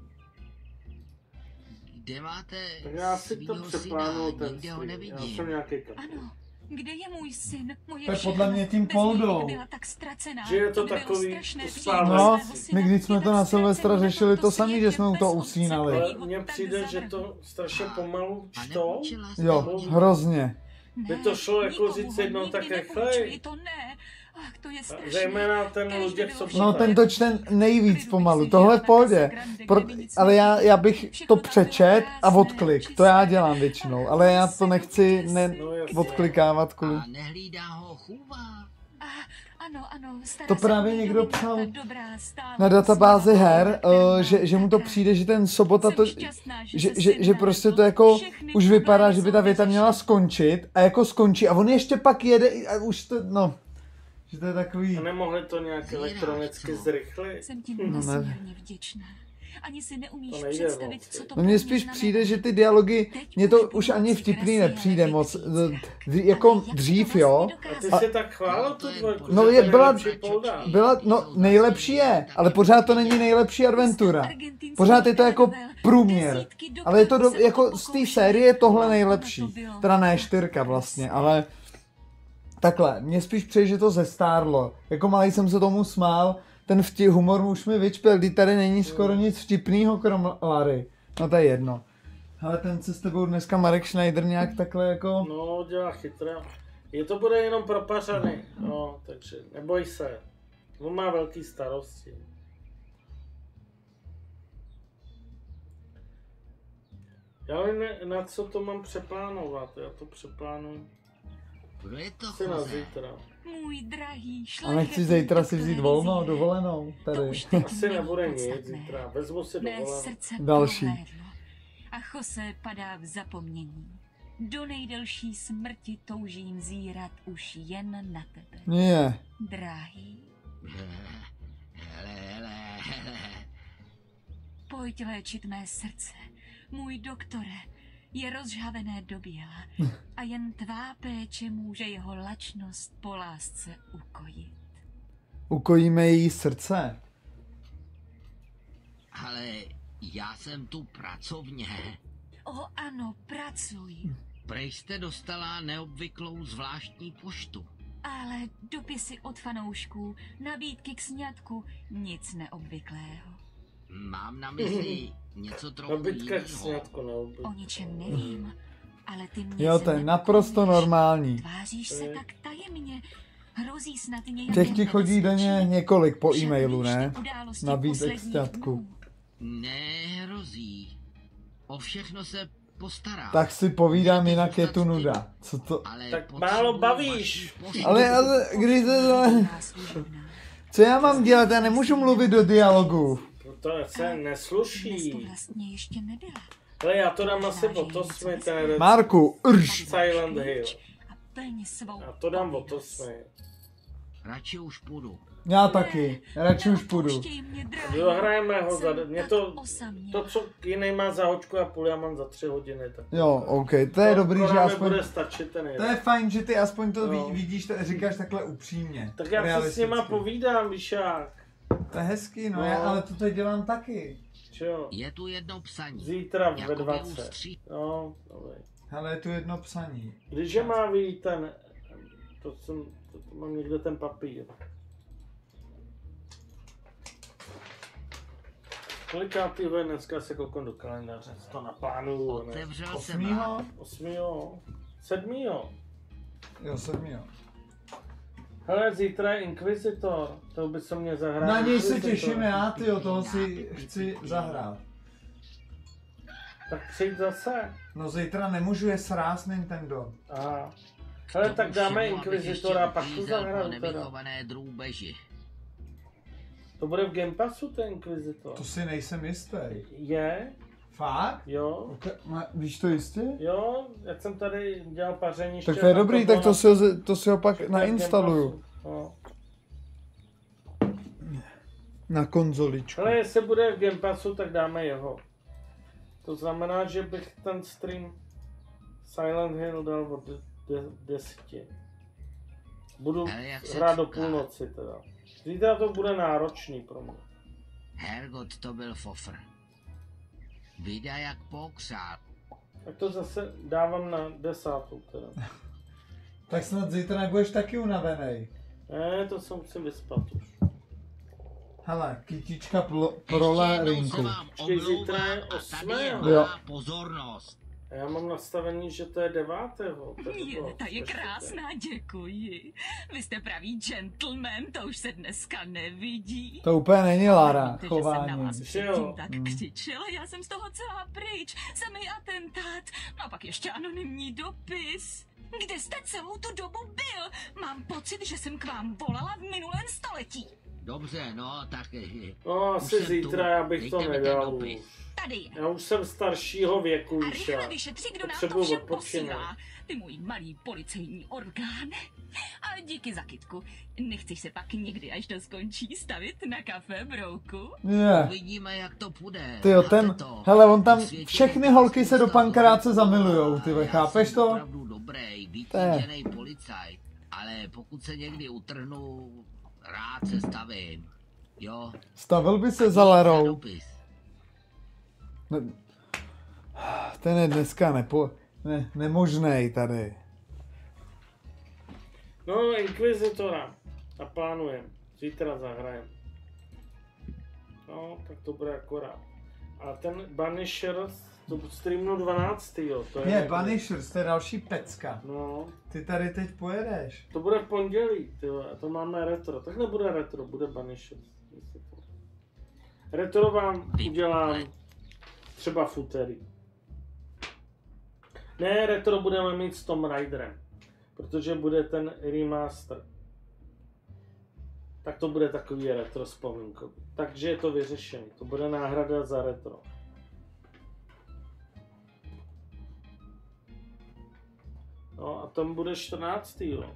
Kde máte Tak já si to svýho syna? přeplánuju ten Nikde ho stream. Já nevidím. jsem nějaký kapel. Ano, kde je můj syn? Moje To je všechno. podle mě tím Bez něj Poldou. byla tak ztracená. Že je to Bylo takový strašné ustávající. No, vidět svého syna. my když jsme Je to tak na Silvestra ztracený řešili, na to tomto samý, že světě jsme mu to bez otce, usínali. který Ale ho mně tak přijde, že zavrhl. to strašně pomalu A čtou. nepůjčila jste Jo, mi? hrozně. By to šlo jako nikomu říct ho jednou nikdy tak nepůjčuji, rychleji. to ne. Ach, to je strašné. Zejména ten Kéž by Luděk, bylo co všechno No, ten to čte nejvíc Klidu pomalu. bych si Tohle žila v pohodě. na Casa Grande, kde by nic Ale nebylo. já bych Všechno to tam bylo přečet a krásné, odklik. To já čisté. dělám většinou. Ale já to nechci No, jasně. odklikávat kvůli. A nehlídá ho chůva. Ano, stará To se právě o mě někdo Dominika, psal dobrá, stálá, na databázi smutná, her, která že mu to taká. přijde, že ten Sobota to, Jsem šťastná, že, se že, syn že prostě to narodil. jako Všechny už vypadá, problémy že by jsou ta věta měla vyřešeny. skončit a jako skončí a on ještě pak jede a už to, no, že to je takový, A nemohli to nějak Zíráš, elektronicky co? zrychlit? Jsem ti ne. nesmírně vděčná. Ani si neumíš To nejde představit, moc. co to no pro mně mě spíš znamená. přijde, že ty dialogy, Teď mě to už už budu ani moci vtipný Graciele nepřijde moc, vycítit. jako Ale jak dřív, to jo, vlastně A ty dokázal? jsi tak chválil tu dvojku, No, že je- to je byla- nejlepší Polda. no nejlepší je, ale pořád to není nejlepší adventura. Pořád je to jako průměr. Ale je to jako z té série je tohle nejlepší. Teda ne 4 vlastně, ale takhle, mně spíš přijde, že to zestárlo. Jako malý jsem se tomu smál, ten humor už mi vyčpěl, kdy tady není skoro nic vtipnýho krom Lary. No to je jedno. Ale ten se s tebou dneska Marek Schneider nějak takhle jako... No, dělá chytré. Je to bude jenom pro pařany, no, takže neboj se. On má velký starosti. Já nevím, na co to mám přeplánovat, já to přeplánuju Kdo je to si na Jose? zítra. Můj drahý, A nechci zítra si vzít volnou, dovolenou tady. Asi nebude nic zítra, vezmu si Mé dovolenou. srdce Další. prohlédlo a Jose padá v zapomnění. Do nejdelší smrti toužím zírat už jen na tebe. Nie. Drahý, Hele. pojď léčit mé srdce. Můj doktore, je rozžhavené do běla a jen tvá péče může jeho lačnost po lásce ukojit. Ukojíme její srdce. Ale já jsem tu pracovně. O ano, pracuj, Prej jste dostala neobvyklou zvláštní poštu. ale dopisy od fanoušků, nabídky k sňatku, nic neobvyklého. Mám na mysli něco trochu Nabídka k jinýho. sňatku neobvyklý. O ničem nevím, ale ty mě Jo, se to je mnou naprosto obklíníš. normální. Tváříš se tak tajemně. Hrozí snad nějaké Těch ti chodí denně nebezpečí. několik po Však e-mailu, víš ty ne? události Nabídek posledních sňatku. dnů. Nehrozí. O všechno se postarám. Tak si povídám, jinak je tu nuda. Co to? Ale Tak potřebuju málo vaši bavíš. poštu. Ale když to... Co já mám dělat? Já nemůžu mluvit do dialogu. To se Dnes nesluší. to vlastně ještě nebyla. Ale já to dám asi o to jsme ten Marku, Silent Hill. A plně svou Já to dám o to jsme. Radši už půjdu. já taky. Radši už půjdu. Neopouštěj mě, drahý. Dohrajeme ho za... Jsem Mě tak to, osamělá. co jiný má za hoďku a půl, já mám za 3 hodiny. Tak Jo, ok, to je dobrý, že aspoň... bude stačit ten To jeden. je fajn, že ty aspoň to No. vidíš, říkáš takhle upřímně. Tak já si s nima realisticky. povídám, víš jak. To je hezký, no, No. ale to teď dělám taky. Čo? Je tu jedno psaní. Zítra ve Jakoby 20. ústří. No, dobrý. Hele, je tu jedno psaní. Když je má vyjít ten... To mám někde ten papír. Kolikátý je dneska, se koukám do kalendáře, to naplánuju, ne? Otevřel jsem rád. 8. 8. 7. Jo, 7. Hele, zítra je Inquisitor, to by se mě zahrát. Na něj se Inquisitor. těším já, tyjo, toho si chci zahrát. Tak přijď zase. No zítra nemůžu, je sráz Nintendo. Aha. Hele, tak dáme Inquisitora, pak tu zahraju teda. Nevychované drůbeži. To bude v Game Passu ten Inquisitor. To si nejsem jistý. Je? Fakt? Jo? Okay. Víš to jistě? Jo, já jsem tady dělal pařeniště. Tak to je tam dobrý, bylo tak na- to si ho pak Game nainstaluju. Passu. No. Na konzoličku. Ale jestli bude v Game Passu, tak dáme jeho. To znamená, že bych ten stream Silent Hill dal od 10. Budu Ale jak se hrát do říká? půlnoci teda. Zítra to bude náročný pro mě. Hergot, to byl fofr. Vida jak pokřál. Tak to zase dávám na 10. teda. Tak snad zítra nebudeš taky unavený. Ne, to se musím vyspat už. Hele, kytička pro Jednou Lérinku. se vám Počkej, zítra omlouvám je a tady 8. je Jo. má pozornost. A já mám nastavený, že to je 9. Ta je krásná, děkuji. Vy jste pravý gentleman, to už se dneska nevidí. To úplně není Lara, Víte, že jsem na chování. vás Že jo? předtím tak křičela, já jsem z toho celá pryč. Samý atentát, no a pak ještě anonymní dopis. Kde jste celou tu dobu byl? Mám pocit, že jsem k vám volala v minulém století. Dobře, no, tak... No, Už asi jsem zítra tu. já bych to Dejte mi ten nedal dopis. už. Tady je. Já už jsem staršího věku, A víš rychle jak. vyšetři, kdo nám to Potřebuju všem odpočinout. posílá. Ty můj malý policejní orgán. A díky za kytku. Nechceš se pak někdy, až to skončí, stavit na kafe, brouku? Je. Uvidíme, jak to půjde. Tyjo, Máte ten, to. hele, on tam, Osvědčený všechny holky se do spousta pankráce holků zamilujou, a ty já chápeš jsem to? opravdu dobrý, vytížený policajt, ale pokud se někdy utrhnu, rád se stavím. Jo. Stavil by se Díky za Larou. dopis. Ten je dneska nemožnej tady. No, Inquisitora. Naplánujem. Zítra zahrajem. No, tak to bude akorát. A ten Banisher, to streamnu 12. Jo. To je Je, Banishers, to je další pecka. No, Ty tady teď pojedeš. to bude v pondělí, ty vole, to máme retro. Tak nebude retro, bude Banisher. Retro vám udělám třeba v úterý. Ne, retro budeme mít s Tomb Raiderem, protože bude ten remaster. Tak to bude takový retro vzpomínkový. Takže je to vyřešený, to bude náhrada za retro. No a tam bude 14. jo.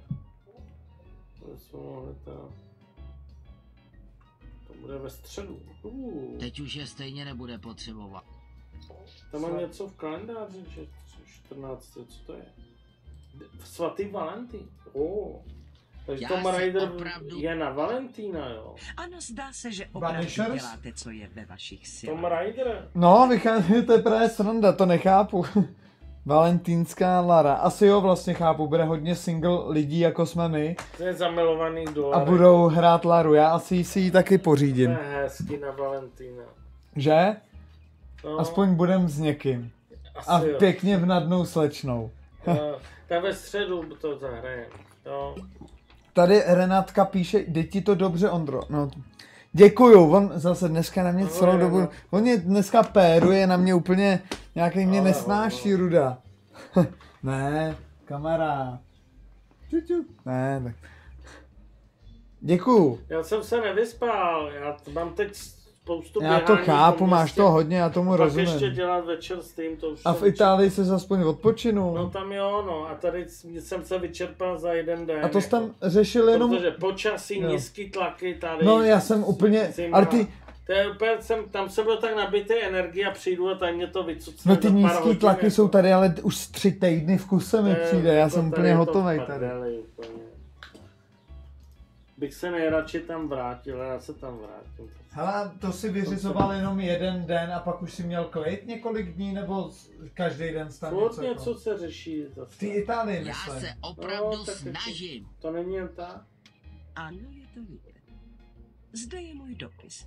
To bude ve středu. Teď už je stejně nebude potřebovat. Tam mám něco v kalendáři, že 14. Co to je? Svatý Valentín. Takže Já Tomb si Raider opravdu- je na Valentína, jo. Ano, zdá se, že opravdu Vanishers? děláte, co je ve vašich Tomb silách. Raider. No, vychází, to je právě sranda, to nechápu. Valentínská Lara. Asi jo, vlastně chápu, bude hodně single lidí, jako jsme my. To je zamilovaný A dolar. budou hrát Laru. Já asi si ji taky To pořídím. je hezky na Valentína. Že? No, Aspoň budem s někým. asi A jo. pěkně v nadnou slečnou. No, tak ve středu to zahrajem. No. Tady Renátka píše, jde ti to dobře, Ondro. No, Děkuju, on zase dneska na mě No, celou dobu, no. on mě dneska péruje na mě úplně, nějaký mě Ale, nesnáší Ruda. Ne, kamarád. Čuču. Ne, tak. Děkuju. Já jsem se nevyspal, já mám teď spoustu Já to běhání chápu, po máš městě. to hodně, já tomu Pak ještě rozumím. dělat večer s tím, to už A v jsem Itálii se aspoň odpočinu. No tam jo, no. A tady jsem se vyčerpal za jeden den. A to jsi tam jako, řešil jenom... Protože počasí, Jo. nízký tlaky tady. No já jsem úplně, zima. ale ty, To je úplně, tam jsem byl tak nabitý energie a přijdu a tady mě to vycucne. no ty za pár nízký hodin, tlaky jako. jsou tady, ale už 3 týdny v kuse mi přijde, já Jako jsem tady úplně je to hotovej v tady. prdeli úplně. Bych se nejradši tam vrátil, já se tam vrátím. Hele, to si vyřizoval jenom jeden den a pak už si měl klid několik dní, nebo každý den tam Furt něco? něco se řeší V zase. té Itálii, Já myslím. se opravdu No, tak snažím. To není jen tak. Ano, je to vidět. Zde je můj dopis.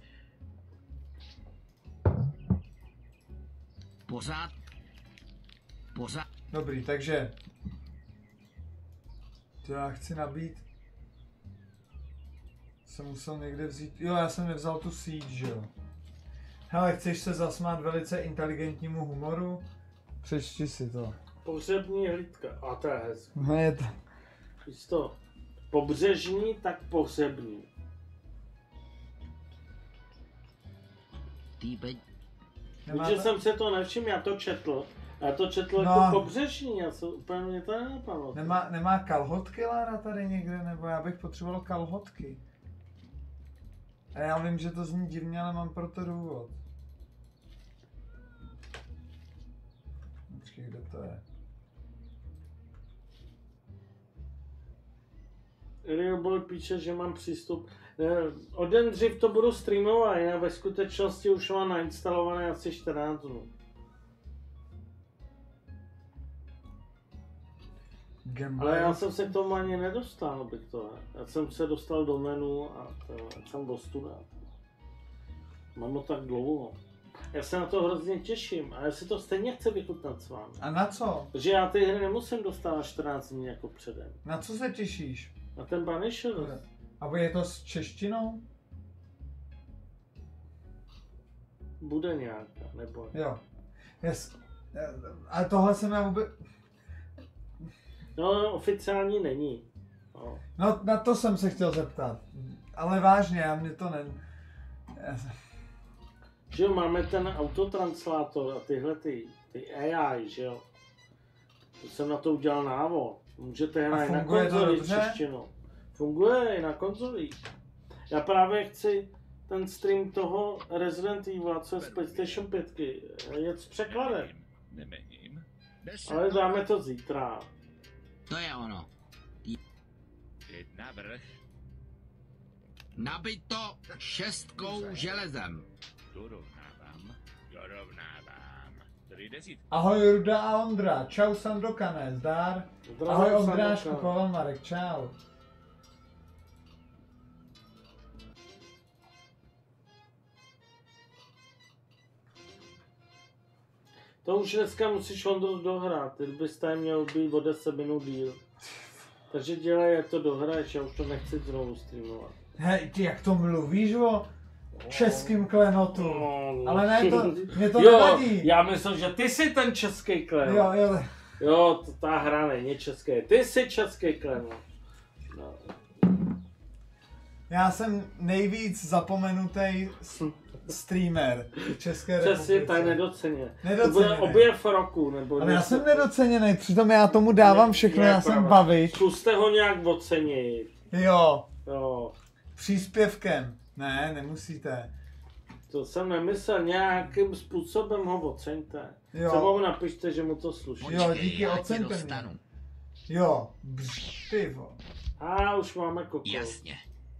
Pořád. Dobrý, takže... To já chci nabít... Jsem musel někde vzít... Jo, já jsem nevzal tu síť, že jo. Hele, chceš se zasmát velice inteligentnímu humoru? Přečti si to. Pohřební hlídka. A to je hezké. No je to... Víš to, pobřežní, tak pohřební. Týpeň. Protože jsem se to nevšiml, já to četl. Já to četl No. jako pobřežní, já jsem úplně mě to nenapadlo. Nemá kalhotky Lára tady někde, nebo já bych potřeboval kalhotky. A já vím, že to zní divně, ale mám pro to důvod. Počkej, kde to je? Real píše, že mám přístup. O den dřív to budu streamovat, jinak ve skutečnosti už mám nainstalované asi 14 dnů. Gamble. Ale já jsem se k tomu ani nedostal, abych to. Já jsem se dostal do menu a jsem do studia. Mám ho tak dlouho. Já se na to hrozně těším, ale já si to stejně chci vychutnat s vámi. A na co? Takže já ty hry nemusím dostávat 14 dní jako předem. Na co se těšíš? Na ten Banisher. A je to s češtinou? Bude nějaká, nebo... Jo. Yes. Ale tohle jsem já vůbec... No, oficiální není. No. No, na to jsem se chtěl zeptat. Ale vážně, já mě to Že jo, máme ten autotranslátor a tyhle ty AI, že jo. To jsem na to udělal návod. Můžete hrát i na funguje to konzoli dobře? češtinou. Funguje i na konzoli. Já právě chci ten stream toho Resident Evil, co je z PlayStation 5, jet s překladem. Nemením. Ale dáme to zítra. To je ono. Jít navrch. Nabito 6 železem. Dorovnávám. 3 Ahoj Ruda a Ondra, čau Sandokane, zdar. Zdravím, Ahoj Ondrášku, Sandokane. Pavel Marek, čau. To už dneska musíš Ondro dohrát, ty bys tady měl být o 10 minut díl. Takže dělej, jak to dohraješ, já už to nechci znovu streamovat. Hej, ty jak to mluvíš o českým klenotu? No. Ale ne, mě to Jo, nevadí. já myslím, že ty jsi ten český klen. Jo, Jo, ta hra není české, ty jsi český klen. No. já jsem nejvíc zapomenutý streamer v České Přesně, tak republice. nedoceněn. To Nedoceněný. bude objev roku, nebo Ale já něco. jsem nedoceněný, přitom já tomu dávám všechno, já jsem pravda. bavič. Zkuste ho nějak ocenit. Jo, Jo, příspěvkem. Ne, nemusíte. to jsem nemyslel, nějakým způsobem ho oceňte. Jo. Třeba mu napište, že mu to sluší. Jo, díky, já tě oceňte mě. dostanu. Jo, pivo. A už máme kokos. Jasně.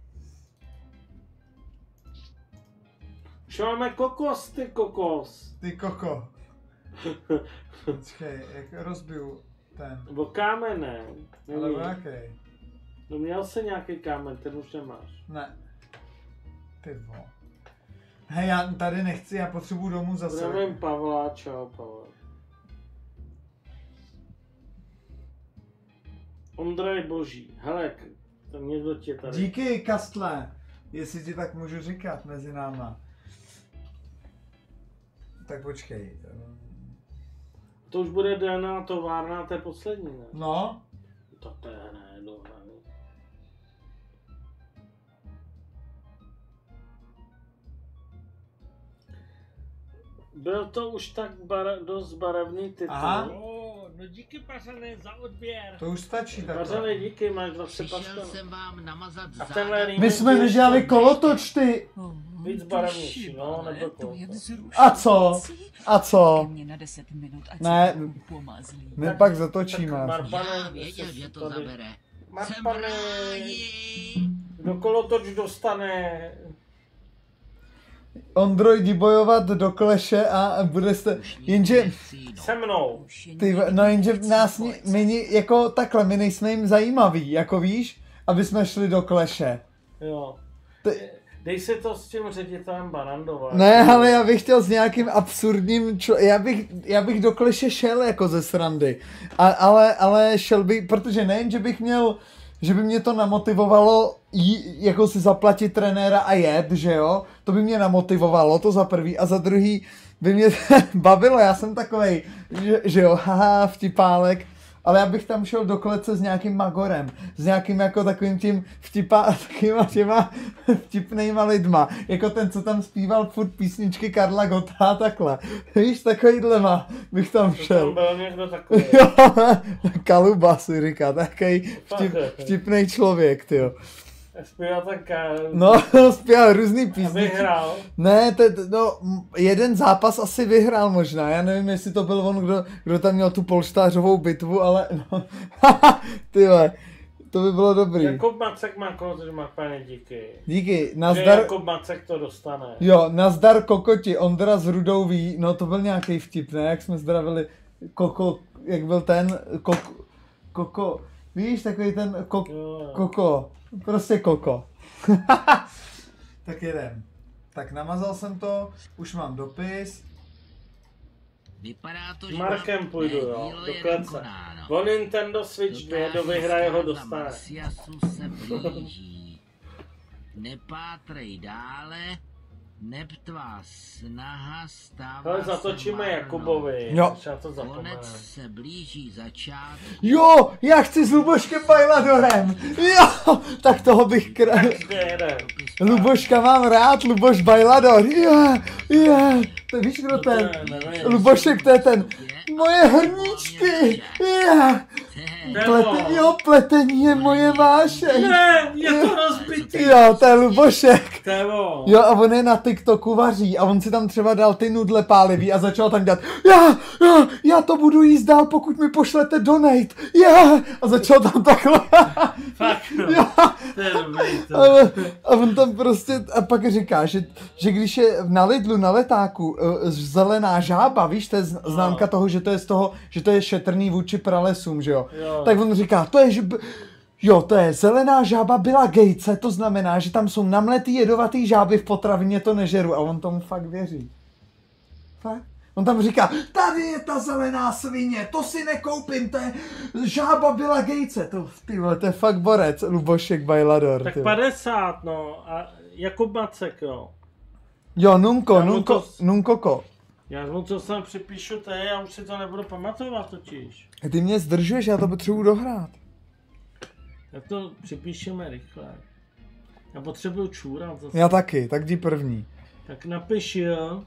Už máme kokos, ty kokos. Ty koko. Počkej, jak rozbiju ten. Nebo kámen, ne? Ale Není. o jaký? No měl se nějaký kámen, ten už nemáš. Ne. Pivo. Hej, já tady nechci, já potřebuji domů zase. Zdravím Pavla, čau Pavel. Ondrej Boží, hele, tam někdo tě tady. Díky, Kastle. Jestli ti tak můžu říkat mezi náma. Tak počkej. To už bude DNA továrna, to je poslední, ne? No, To je ne, dohraný. Byl to už tak dost barevný titul. Aha. No díky Pařané za odběr. to už stačí takhle. Pařané, díky, máš 20 Přišel pastel. jsem vám namazat A tenhle záda. remake My jsme je nedělali ještě kolotoč, ty. víc barevnější, no, nebo To je to. vzrušující. A co? A co? Ke mně na 10 minut, ať Ne. se trochu pomazlí. My pak zatočíme. Tak Já Marpane, věděl, jestli že to tady- zabere. Jsem v Marpane, ráji. kdo kolotoč dostane. Ondro, jdi bojovat do kleše a bude se... Jenže... Se mnou. Už je Ty, někdy no jenže něco nás, moc. jako takhle, my nejsme jim zajímaví, jako víš, aby jsme šli do kleše. Jo. Ty- Dej si to s tím ředitelem Barandova. Ne, ale já bych chtěl s nějakým absurdním já bych do kleše šel jako ze srandy. Ale šel bych, protože nejen, že bych měl, že by mě to namotivovalo jako si zaplatit trenéra a jet, že jo, to by mě namotivovalo, to za prvý, a za druhý by mě bavilo, já jsem takovej, že jo, haha, vtipálek, ale já bych tam šel do klece s nějakým magorem, s nějakým jako takovým tím takovýma těma vtipnejma lidma, jako ten, co tam zpíval furt písničky Karla Gotta a takhle. Víš, takovýhlema bych tam To šel. tam byl někdo takový. Jo, Kaluba si říká, takový vtipnej člověk, tyjo. Zpíval tak No, zpíval různý a písničky. vyhrál. Ne, no, jeden zápas asi vyhrál možná, já nevím, jestli to byl on, kdo tam měl tu polštářovou bitvu, ale no, tyhle, to by bylo dobrý. Jakub Macek má kolotoč, Marpane, díky. Díky, Že nazdar, Jakub Macek to dostane. jo, nazdar kokoti, Ondra s Rudou ví, no to byl nějaký vtip, ne, jak jsme zdravili, jak byl ten, koko, víš, takový ten, Jo. koko, prostě koko. Tak jedem. Tak namazal jsem to, už mám dopis. Vypadá to, S že Markem půjdu, jo, dílo do je klece. dokonáno. O Nintendo Switch 2, kdo vyhraje, ho dostane. Marsiasu se blíží. Nepátrej dále, neb tvá snaha stává Hele, se zatočíme marnou. Jo. Jakubovi. Já to Konec zapomenu. se blíží začátku. Jo, já chci s Luboškem Bajladorem. Jo, tak toho bych Kde jede? Luboška mám rád, Luboš Bajlador. Je. To víš, kdo ten? nevím. Lubošek, to je ten. Moje hrníčky. Je. Pletení, jo, pletení je moje vášeň. Ne, je to rozbitý. Jo, to je Lubošek. Tévo. Jo, a on je na TikToku vaří a on si tam třeba dal ty nudle pálivý a začal tam dělat já to budu jíst dál, pokud mi pošlete donate. A začal tam takhle. Fakt, no. Jo. To je dobrý, to. A on tam prostě, a pak říká, že když je na Lidlu, na letáku, zelená žába, víš, to je známka toho, že to je z toho, že to je šetrný vůči pralesům, že jo. Jo. Tak on říká, to je zelená žába Billa Gatese, to znamená, že tam jsou namletý jedovatý žáby v potravině, to nežeru. A on tomu fakt věří. Fakt? On tam říká, tady je ta zelená svině, to si nekoupím, to je žába Billa Gatese. To je fakt borec, Lubošek Bajlador. Tak ty. 50, no. A Jakub Macek, jo. Jo, Já mu to- Nunkoko. Já mu to sem připíšu, já už si to nebudu pamatovat totiž. Ty mě zdržuješ, já to potřebuji dohrát. Tak to připíšeme rychle. Já potřebuju čůrat zase. Já taky, tak jdi první. Tak napiš jo.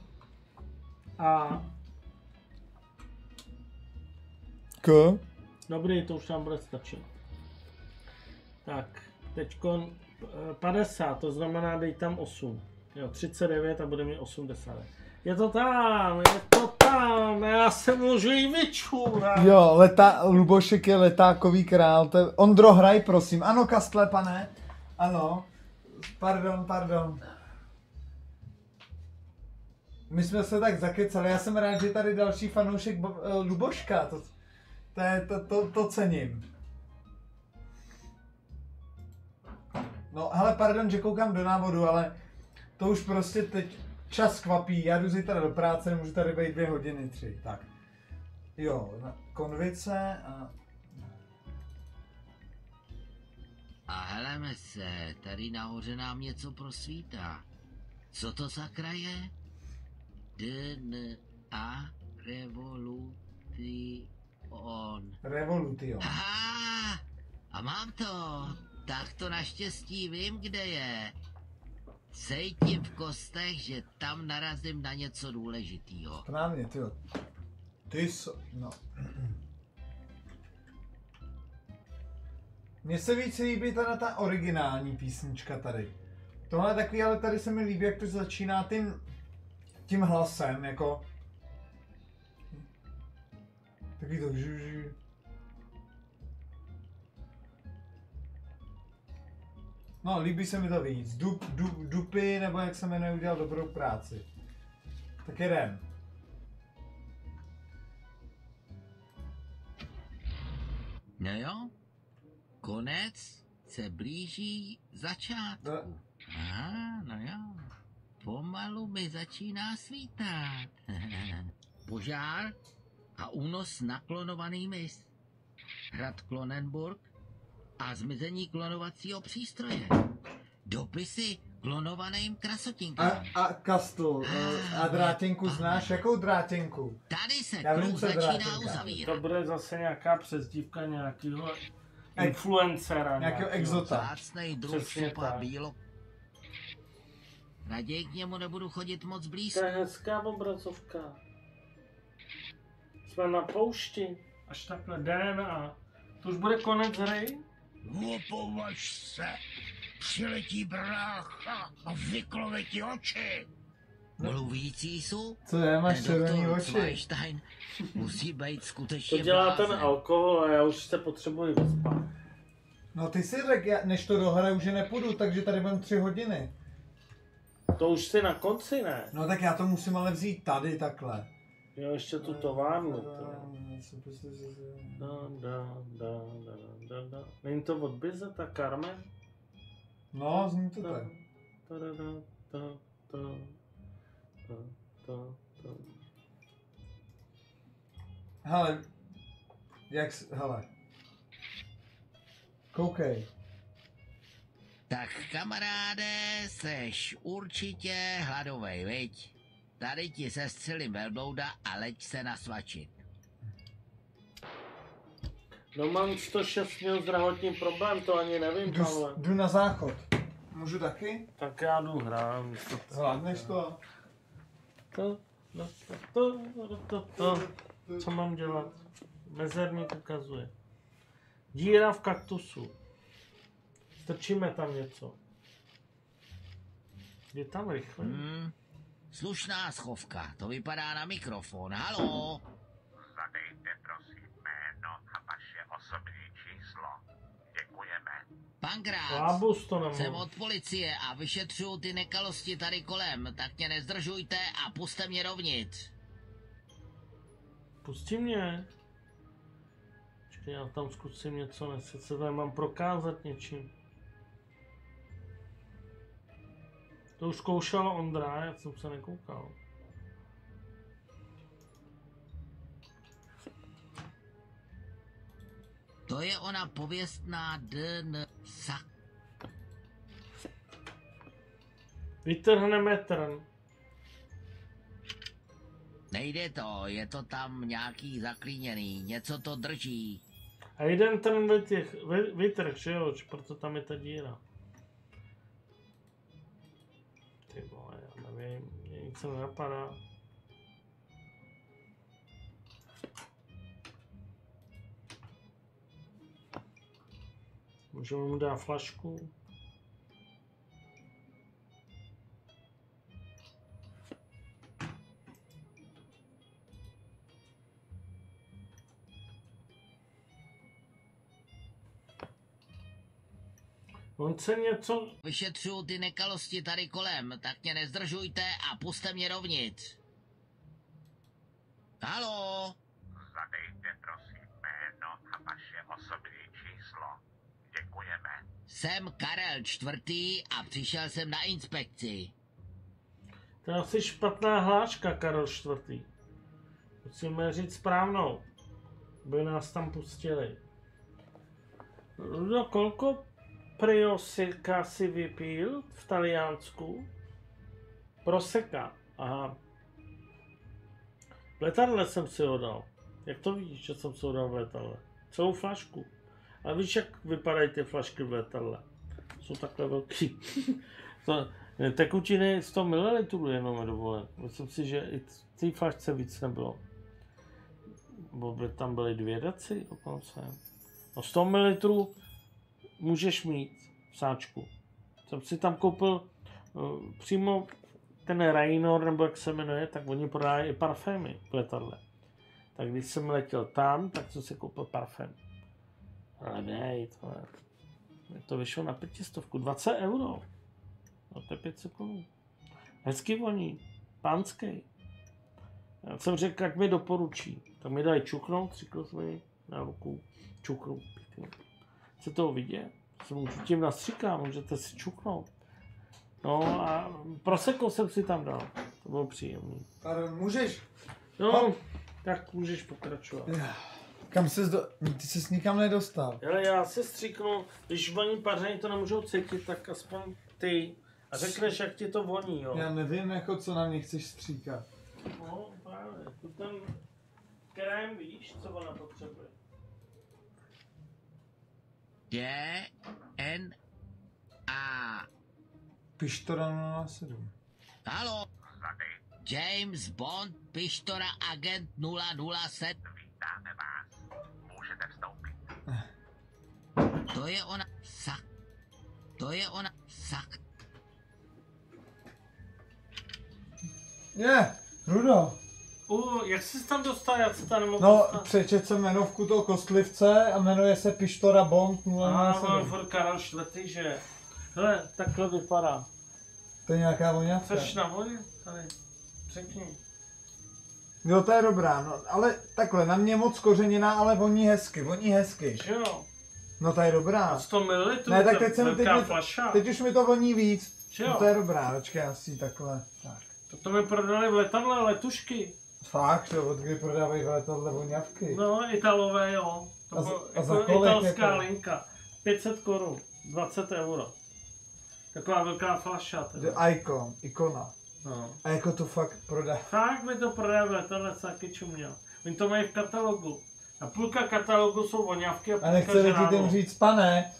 A K? dobrý, to už nám bude stačit. Tak, teďkon 50, to znamená dej tam 8. Jo, 39 a bude mi 80. Je to tam, já se můžu i vyčůrat. Jo, Lubošek je letákový král. Ondro, hraj, prosím. Ano, Kastle, pane. Ano. Pardon. My jsme se tak zakecali. Já jsem rád, že je tady další fanoušek Luboška. To cením. No, hele, pardon, že koukám do návodu, ale to už prostě teď čas kvapí. Já jdu zítra do práce, můžu tady být 2 hodiny, 3. Tak. Jo, konvice a... A heleme se, tady nahoře nám něco prosvítá. Co to sakra je? DNA Revolution. Revolution. Aha! A mám to. Tak to naštěstí vím, kde je. Cítím v kostech, že tam narazím na něco důležitýho. Správně, tyjo. No. Mně se víc líbí ta originální písnička tady. Tohle je takový, ale tady se mi líbí, jak to začíná tím hlasem, jako... Takový to žužu. No, líbí se mi to víc. Dupy, nebo jak se jmenuje, udělal dobrou práci. Tak jdem. No jo, konec se blíží začátku. No jo, pomalu mi začíná svítat. Požár a únos na klonovaný mys. Hrad Klonenburg a zmizení klonovacího přístroje. Dopisy klonovaným krasotinkám. A Kastul, a drátinku znáš? Jakou drátinku? Tady se Já vím, kruh co začíná drátinka. uzavírat. To bude zase nějaká přezdívka nějakého influencera. Nějakého exota. Vzácnej druh Přesně šupa tak. bílo. Raději k němu nebudu chodit moc To blízko. je hezká obrazovka. Jsme na poušti. Až takhle DNA. To už bude konec hry? Opovaž se! Přiletí brácha a vyklovi ti oči! Mluvící jsou? Co je, máš Ten červený doktor oči? Zweinstein musí být skutečně To dělá ten blázen. alkohol a já už se potřebuji vyspat. No ty si řekl, než to dohraju, že nepůjdu, takže tady budem 3 hodiny. To už si na konci, ne? No tak já to musím ale vzít tady takhle. Jo, ještě tu továrnu. Není to od Bizeta, Carmen? No, zní to tak. Hele, hele. Koukej. Tak kamaráde, seš určitě hladovej, viď? Tady ti sestřelím velblouda a leď se nasvačit. No mám 106 měl zdravotní problém, to ani nevím, Pavle. Jdu na záchod. Můžu taky? Tak já jdu hrát. Zvládneš to? Co mám dělat? Mezerník ukazuje. Díra v kaktusu. Strčíme tam něco. Je tam rychle. Slušná schovka, to vypadá na mikrofon. Haló? Zadejte prosím jméno a vaše osobní číslo. Děkujeme. Pankrác, Lábus to jsem nemohu. od policie a vyšetřuju ty nekalosti tady kolem, tak mě nezdržujte a puste mě dovnitř. Pustí mě. Počkej, já tam zkusím něco, neset se tady mám prokázat něčím. To už zkoušel Ondra, já jsem se nekoukal. To je ona pověstná DNSA. Vytrhneme trn. Nejde to, je to tam nějaký zaklíněný, něco to drží. A jeden trn vytrh, že jo, proto tam je ta díra. Ty vole, já nevím, mě nic nenapadá. Můžeme mu dát flašku. On se něco... Vyšetřuju ty nekalosti tady kolem, tak mě nezdržujte a puste mě dovnitř. Haló? Zadejte prosím jméno a vaše osobní číslo. Děkujeme. Jsem Karel IV. A přišel jsem na inspekci. To je asi špatná hláška, Karel IV. Musíme říct správnou, aby nás tam pustili. No kolko Prosecca si vypil v Taliansku. Prosecca, aha. V letadle jsem si ho dal. Jak to víš, že jsem si ho dal v letadle? Celou flašku. A víš, jak vypadají ty flašky v letadle? Jsou takhle velký. Tekutiny 100 ml jenom dovolen. Myslím si, že i v té flašce víc nebylo. Bo by tam byly 2 deci dokonce. No 100 ml můžeš mít v sáčku. Jsem si tam koupil přímo ten Raynor, nebo jak se jmenuje, tak oni prodávají i parfémy v letadle. Tak když jsem letěl tam, tak jsem si koupil parfém. Ale ne, to vyšlo na 500, 20 euro. No to je 500 korun. Hezky voní, pánský. Já jsem řekl, jak mi doporučí. Tak mi dají čuknout, říkal jsme mi na ruku, čuknout pěkně. Chce toho vidět? Se můžu tím nastříkat, můžete si čuknout. No a Prosecco jsem si tam dal, to bylo příjemný. Pardon, můžeš? No, tak můžeš pokračovat. Kam ty ses nikam nedostal. Ale já se stříknu, když voní paření to nemůžou cítit, tak aspoň ty. A řekneš, jak ti to voní, jo? Já nevím, jako co na mě chceš stříkat. No, právě, tu ten krém, víš, co ona potřebuje. DNA. Pištora 07. Halo, Zadej, James Bond, Pištora, agent 007. vítáme vás. Můžete vstoupit. To je ona, sak. To je ona, sak. Rudo. Jak jsi tam dostal, já se tam nemohu No, dostat? přečet jsem jmenovku toho kostlivce a jmenuje se Pištora Bond 007. furt Karel IV, že? Hele, takhle vypadá. To je nějaká voňavka. Chceš na vodě? Tady, řekni. Jo, to je dobrá, no, ale takhle, na mě moc kořeniná, ale voní hezky. Že jo? No to je dobrá. 100 ml, Ne, tak teď flaša. už mi to voní víc. Že jo? No to je dobrá, počkej, asi takhle, tak. To mi prodali v letadle letušky. Fakt, jo, od kdy prodávají v letadle voňavky. No, Italové, jo. To A bylo za jako kolik italská jako? linka. 500 korun, 20 euro. Taková velká flaša. Teda. Ikona. No. A jako to fakt prodá. Fakt mi to prodá v letadle, se taky čuměl. Oni to mají v katalogu. A půlka katalogu jsou voňavky a A půlka nechce ti tím žrádlo. říct, pane,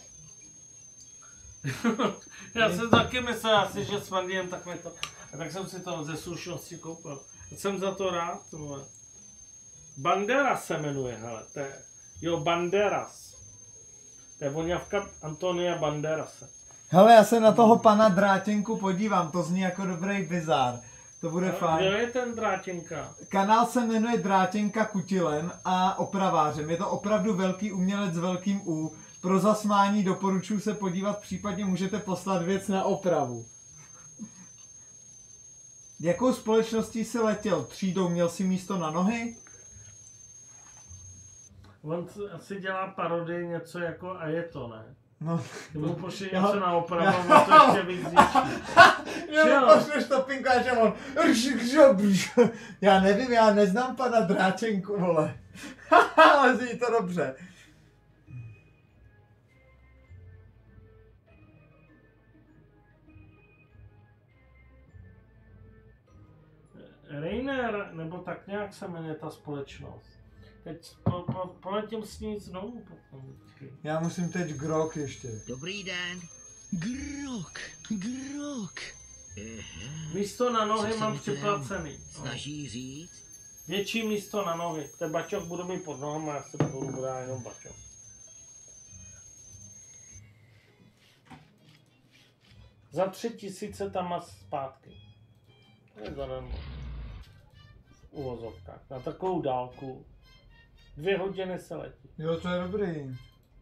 Já jsem taky myslel asi, že s Mandiem tak mi to... A tak jsem si to ze slušnosti koupil. A jsem za to rád, tohle. Banderas se jmenuje, hele, to je... Jo, Banderas. To je voňavka Antonia Banderase. hele, já se na toho pana Drátěnku podívám, to zní jako dobrý bizár. To bude Kdo fajn. je ten Drátěnka? Kanál se jmenuje Drátěnka Kutilem a opravářem. Je to opravdu velký umělec s velkým U. Pro zasmání doporučuji se podívat, případně můžete poslat věc na opravu. Jakou společností jsi letěl? Třídou, měl jsi místo na nohy? On asi dělá parodii něco jako a je to, ne? No, Nebo pošli Já- něco na opravu, a to ještě víc zničí. jo, pošleš to pinkáč a on... Já nevím, já neznám pana Dráčenku, vole. Ale zní to dobře. Rainer, nebo tak nějak se jmenuje ta společnost. Teď poletím s ní znovu potom. Já musím teď grok ještě. Dobrý den. Grok. Místo na nohy Co se mám mi to jen připlacený. No. Snaží říct. Větší místo na nohy. Ten baťoch budu mít pod nohama, já se budu brát jenom baťoch. Za 3000 tam má zpátky. To je zadarmo. V uvozovkách. Na takovou dálku. 2 hodiny se letí. Jo, to je dobrý.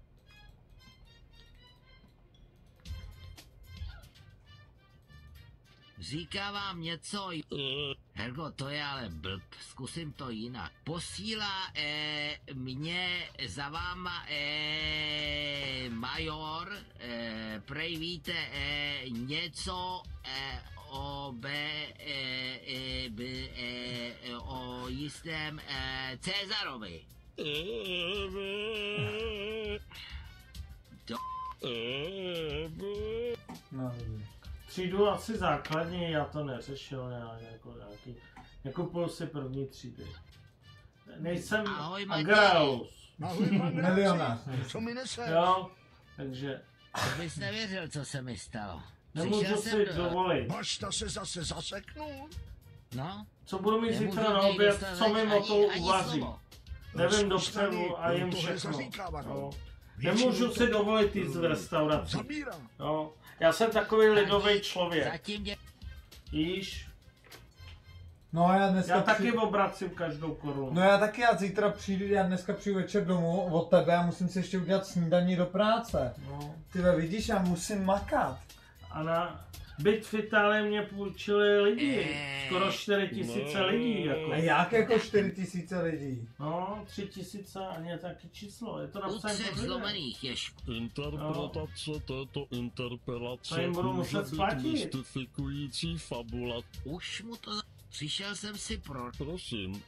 Říká vám něco... Hergo, to je ale blb, zkusím to jinak. Posílá mě za váma major, prej víte něco o jistém Cezarovi. No, dobrý. Třídu asi základní, já to neřešil nějaký. Nekupuju si první třídy. Nejsem Ahoj, Matěj. Agraus. Ahoj, pane Milionář. Raci, co mi neseš? Jo, takže To bys nevěřil, co se mi stalo. nemůžu Přišel si jsem dovolit. Bašta se zase zaseknul? No, Co budu mít nemůžu zítra na od něj oběd, dostat co mi ani- motou ani uvaří. slovo. Nevím Zkus tady, dopředu a jim tohle všechno. zaříkávat, No. Většinou Nemůžu to- si dovolit jít z restaurací. Zabírá. No. Já jsem takový lidový člověk. Zatím Víš? No já dneska Já taky obracím každou korunu. No já taky, já dneska přijdu večer domů od tebe a musím si ještě udělat snídaní do práce. No. Ty vidíš, já musím makat. A na byt v Itálii mě půjčili lidi. Skoro 4000 lidí. Jako. A jak jako 4000 lidí? No, 3000 a je taky číslo. Je to u napsané 3 po lidech. zlomených je Interpretace této interpelace To jim budu může muset být splatit. mystifikující fabula. Už mu to... Přišel jsem si pro... Prosím,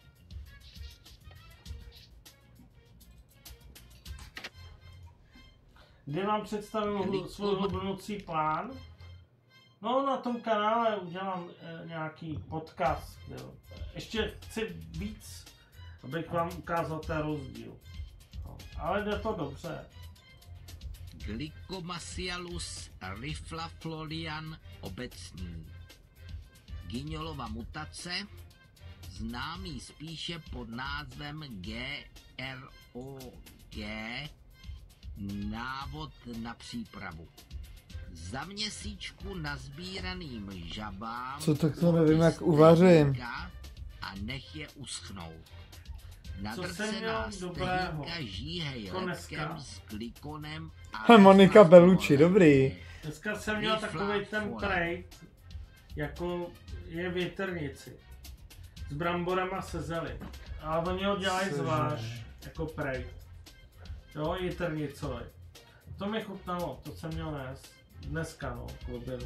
Kdy vám představím svůj budoucí plán? No, na tom kanále udělám nějaký podcast. Jo. Ještě chci víc, abych vám ukázal ten rozdíl. No, ale jde to dobře. Glycomasialus riflaflorian obecný. Guignolova mutace, známý spíše pod názvem GROG, návod na přípravu. Za měsíčku nazbíraným žabám... Co, tak to nevím, jak uvařím. A nech je uschnout. Co jsem měl Nadrcená dobrého? stejnka žíhej To dneska. ledkem s glikonem Monika Bellucci, dobrý. Dneska jsem měl takový ten trade, jako je větrnici. S bramborama se zeli. Ale oni ho dělají Cože? zvlášť, jako prej. Jo, jitrnicový. To mi chutnalo, to jsem měl nést. Dneska, no, k obědu.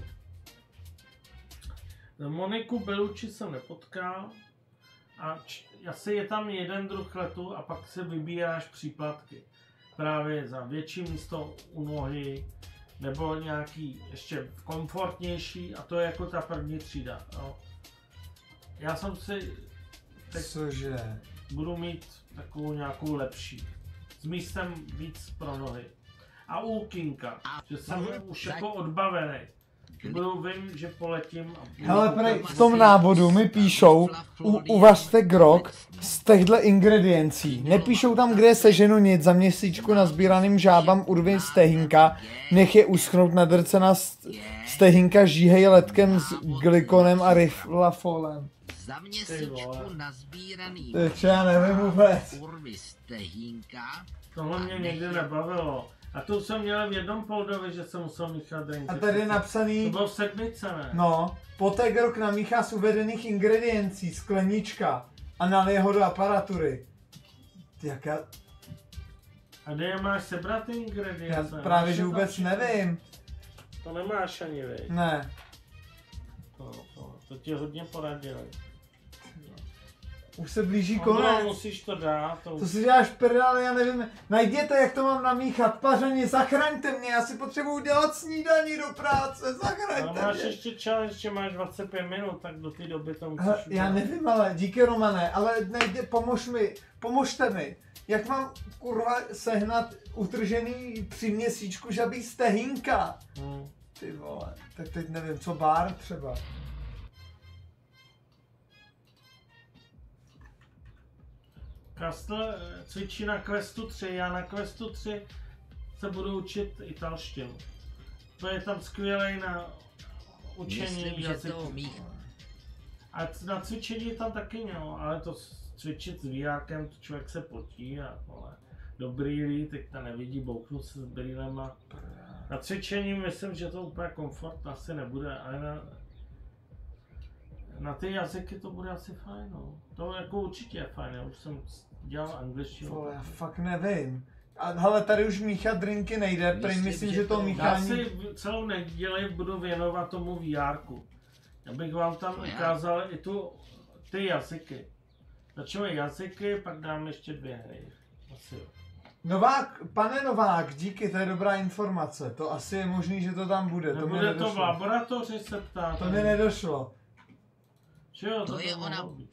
Moniku Bellucci jsem nepotkal. A asi je tam jeden druh letu a pak se vybíráš příplatky. Právě za větší místo u nohy, nebo nějaký ještě komfortnější, a to je jako ta první třída. Jo. Já jsem si teď Cože? budu mít takovou nějakou lepší. S místem víc pro nohy. A u kinka, že jsem už jako odbavený. Vím, že poletím a budu Hele, koukat prej, na v tom návodu mi píšou, uvařte grog z těchto ingrediencí. Nepíšou tam, kde je seženu nic, za měsíčku nazbíraným žábám urvin stehínka, nech je uschnout, nadrcená stehínka žíhej ledkem s glikonem a riflafolem. Za měsíčku nazbíraným To já nevím vůbec. urvy stehínka. Tohle mě někdy nebavilo. A to jsem měl v jednom poldovi, že jsem musel míchat drinky. A tady je To napsaný, bylo v sedmice, ne? no, poté grog namíchá z uvedených ingrediencí, sklenička a nalije ho do aparatury. Jaká, A kde je máš sebrat ty já ingredience? právě, Máš že je vůbec tam všechno? nevím. To nemáš ani, vej. Ne. To ti hodně poradili. Už se blíží No, konec. musíš to dát. To si děláš prdele, já nevím. Najděte, jak to mám namíchat. Pařani, zachraňte mě, já si potřebuju dělat snídaní do práce, Ale zachraňte máš mě. ještě čas, ještě máš 25 minut, tak do té doby to musíš Hele, já udělat. nevím, ale díky Romane, ale pomožte mi. Jak mám, kurva, sehnat utržený 3 měsíčku žabí stehínka? Ty vole, tak teď nevím, co bar třeba. Kastel cvičí na Questu 3, já na Questu 3 se budu učit italštinu. To je tam skvělej na učení Myslím, že to jazyků. umí. A na cvičení tam taky mělo, ale to cvičit s výjákem, to člověk se potí a vole, do brýlí, teď to nevidí, bouknu se s brýlema. Na cvičení myslím, že to úplně komfort asi nebude, ale na ty jazyky to bude asi fajn, no. To jako určitě je fajn, já už jsem dělal angličtinu. Vole, já fakt nevím. A hele, tady už míchat drinky nejde, prý myslím, že to Já míchání... si celou neděli budu věnovat tomu VRku. Já bych vám tam ukázal i ty jazyky. Začneme jazyky, pak dám ještě 2 hry. Asi jo. Novák, pane Novák, díky, to je dobrá informace. To asi je možný, že to tam bude. To mi Nebude to v nedošlo. laboratoři, se ptá. To mi nedošlo. Že jo, To je tam ona. mohlo být.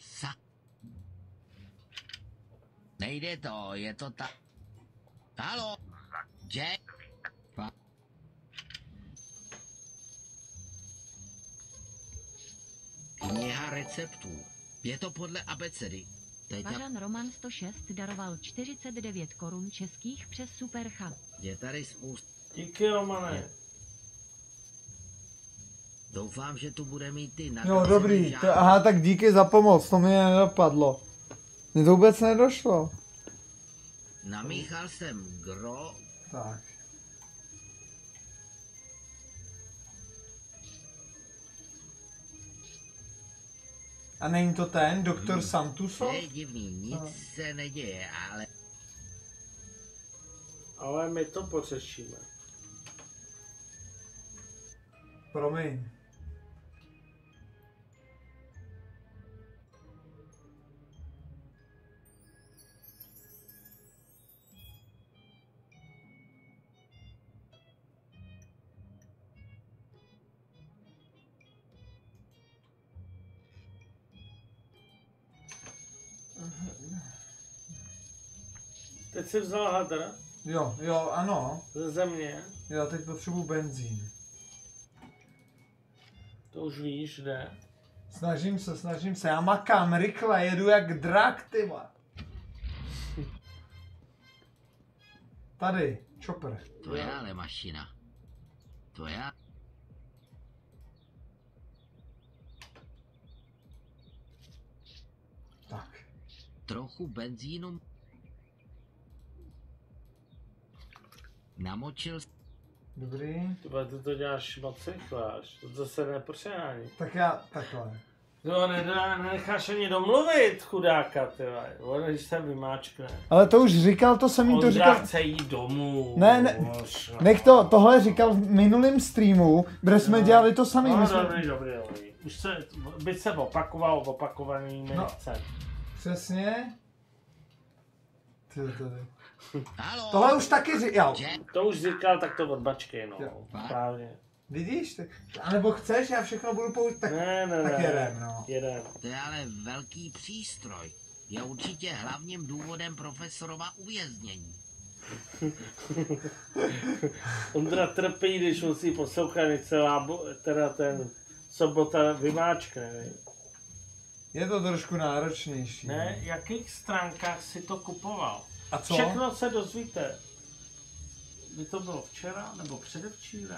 Nejde to, je to ta... Halo? Jack? Kniha receptů. Je to podle abecedy. Teď Pařan Roman 106 daroval 49 korun českých přes Superchat. je tady spousta. Díky, Romane. Doufám, že tu bude mít ty Jo, nakazený dobrý. žáky. Aha, tak díky za pomoc, to mi nedopadlo. Mně to vůbec nedošlo. Namíchal jsem gro. Tak. A není to ten, doktor To Santusov? je divný, nic se neděje, ale... Ale my to pořešíme. Promiň. Teď si vzal hadr Jo, ano. ze země. Já teď potřebuji benzín. To už víš, jde. Snažím se. Já makám rychle, jedu jak drak, ty vole. Tady, chopper. To je ale mašina. To je... Tak. Trochu benzínu... Namočil... Dobrý. Ty to děláš moc rychle, až to zase nepřehání. Tak já, takhle. To nenecháš ani domluvit, chudáka, ty vole. On když se vymáčkne. Ale to už říkal, to jsem jí to On říkal. chce jít domů. Ne, nech to, tohle říkal v minulém streamu, kde jsme dělali to samý. No, jsme... dobrý. Už se, by se opakoval, opakovaný No. nechcem. Přesně. Halo? Tohle už taky říkal. To už říkal, tak to odbačkej, no. Jo. Správně. Vidíš? A nebo chceš, já všechno budu použít, tak, tak jedem, no. Jedem. To je ale velký přístroj. Je určitě hlavním důvodem profesorova uvěznění. Ondra trpí, když musí poslouchat celá, teda ten sobota vymáčkne, ne? Je to trošku náročnější. Ne, jakých stránkách si to kupoval? A co? Všechno se dozvíte. Kdy to bylo včera, nebo předevčírem?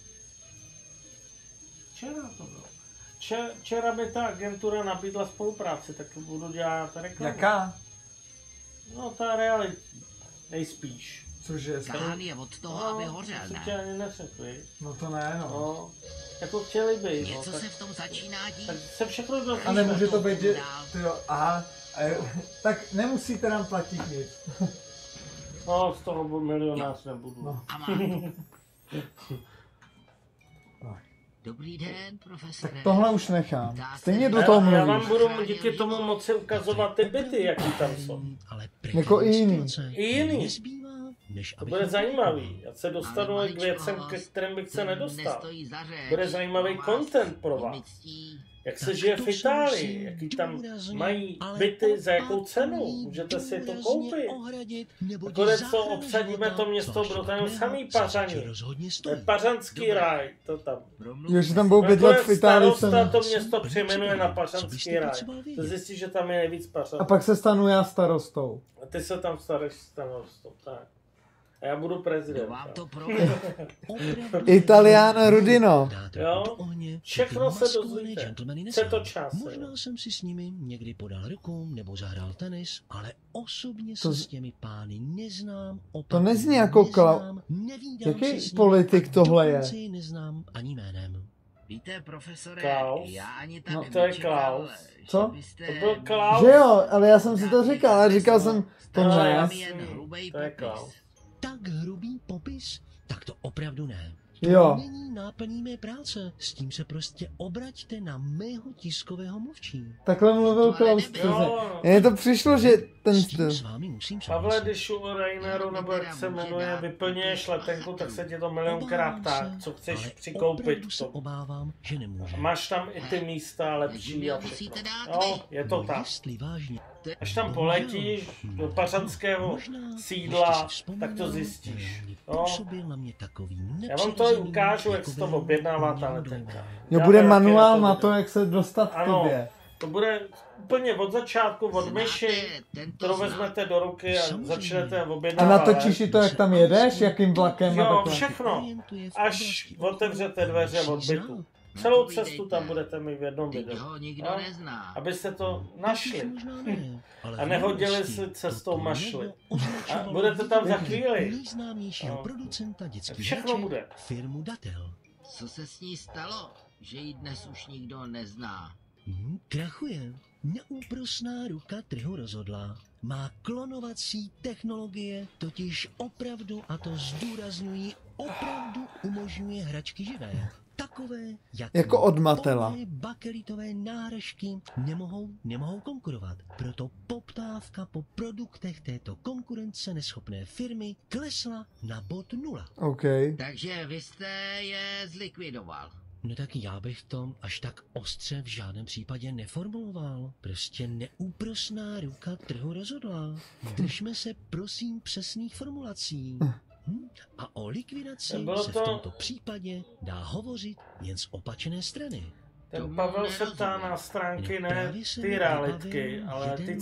Včera to bylo. Včera mi ta agentura nabídla spolupráci, tak budu dělat reklamu. Jaká? No ta realitní, nejspíš. Cože? Kán je od toho, aby hořel, to si ne? tě ani neřekli. No to ne, no. No, jako chtěli by, no, Něco tak, se v tom začíná dít. tak se všechno dozvíme. A nemůže to být, že... Tyjo, aha. Tak nemusíte nám platit nic. No, z toho milionář nebudu. No. A mám to. Dobrý den, profesore. Tak tohle už nechám. Stejně do Já, toho já vám mluvíš. budu díky tomu moci ukazovat ty byty, jaký tam jsou. Jako i jiný. I jiný. To bude zajímavý. Já se dostanu k věcem, ke kterým bych se nedostal. Bude zajímavý content pro vás. Jak se žije v Itálii, jaký tam mají byty, za jakou cenu, můžete si to koupit. Nakonec co obsadíme to město, budou tam samý pařani. To je pařanský ráj, to tam. Jo, že tam budou bydlet v Itálii. Starosta to město přejmenuje na pařanský ráj. To zjistí, že tam je nejvíc A pařanů. pak se stanu já starostou. A ty se tam staráš starostou, tak. A já budu prezident. Vám to Italiano Rudino. Jo? Všechno se dozvíte. Chce to čas. Možná jsem si s nimi někdy podal ruku nebo zahrál tenis, ale osobně To se s těmi pány neznám. To nezní jako Jaký politik tohle je? Neznám ani jménem. Víte, profesore, Klaus? já ani tak No, to je nečekal, Klaus. že Co? byste- To byl Klaus. Že jo, ale já jsem si to říkal, ale říkal jsem to Ale ne. jasný, jen hrubej to je popis. Klaus. Tak hrubý popis? Tak to opravdu ne. Jo. To není náplní mé práce. S tím se prostě obraťte na mého tiskového mluvčí. Takhle mluvil Klaus přesně. Mně to přišlo, že ten styl. S vámi musím Pavle, když u Raineru, nebo jak se jmenuje, vyplňuješ letenku, tak se ti to milionkrát tak, co chceš přikoupit. Se obávám, že nemůžu. Máš tam i ty místa lepší a všechno. Jo, je to tak. Až tam poletíš do pařanského sídla, tak to zjistíš. Jo. Já vám to ukážu, jak se to objednává ta letenka. Jo, bude manuál na to, jak se dostat k tobě. To bude úplně od začátku, od myši, kterou vezmete do ruky a začnete objednávat. A natočíš si to, jak tam jedeš, jakým vlakem? Jo, všechno. Až otevřete dveře od bytu. Celou cestu tam budete mít v jednom videu. Abyste to našli. A nehodili si cestou mašli. A budete tam za chvíli. Všechno bude. Firmu Datel. Co se s ní stalo, že ji dnes už nikdo nezná? Krachuje. Neúprosná ruka trhu rozhodla. Má klonovací technologie, totiž opravdu, a to zdůrazňuji, opravdu umožňuje hračky živé. Takové, jako od Matela. Bakelitové náhražky nemohou konkurovat. Proto poptávka po produktech této konkurence neschopné firmy klesla na bod 0. Okay. Takže vy jste je zlikvidoval. No tak já bych to až tak ostře v žádném případě neformuloval. Prostě neúprosná ruka trhu rozhodla. Držme se prosím přesných formulací. A o likvidaci se v tomto případě dá hovořit jen z opačné strany. Ten Pavel se ptá na stránky, ne ty realitky, ale ty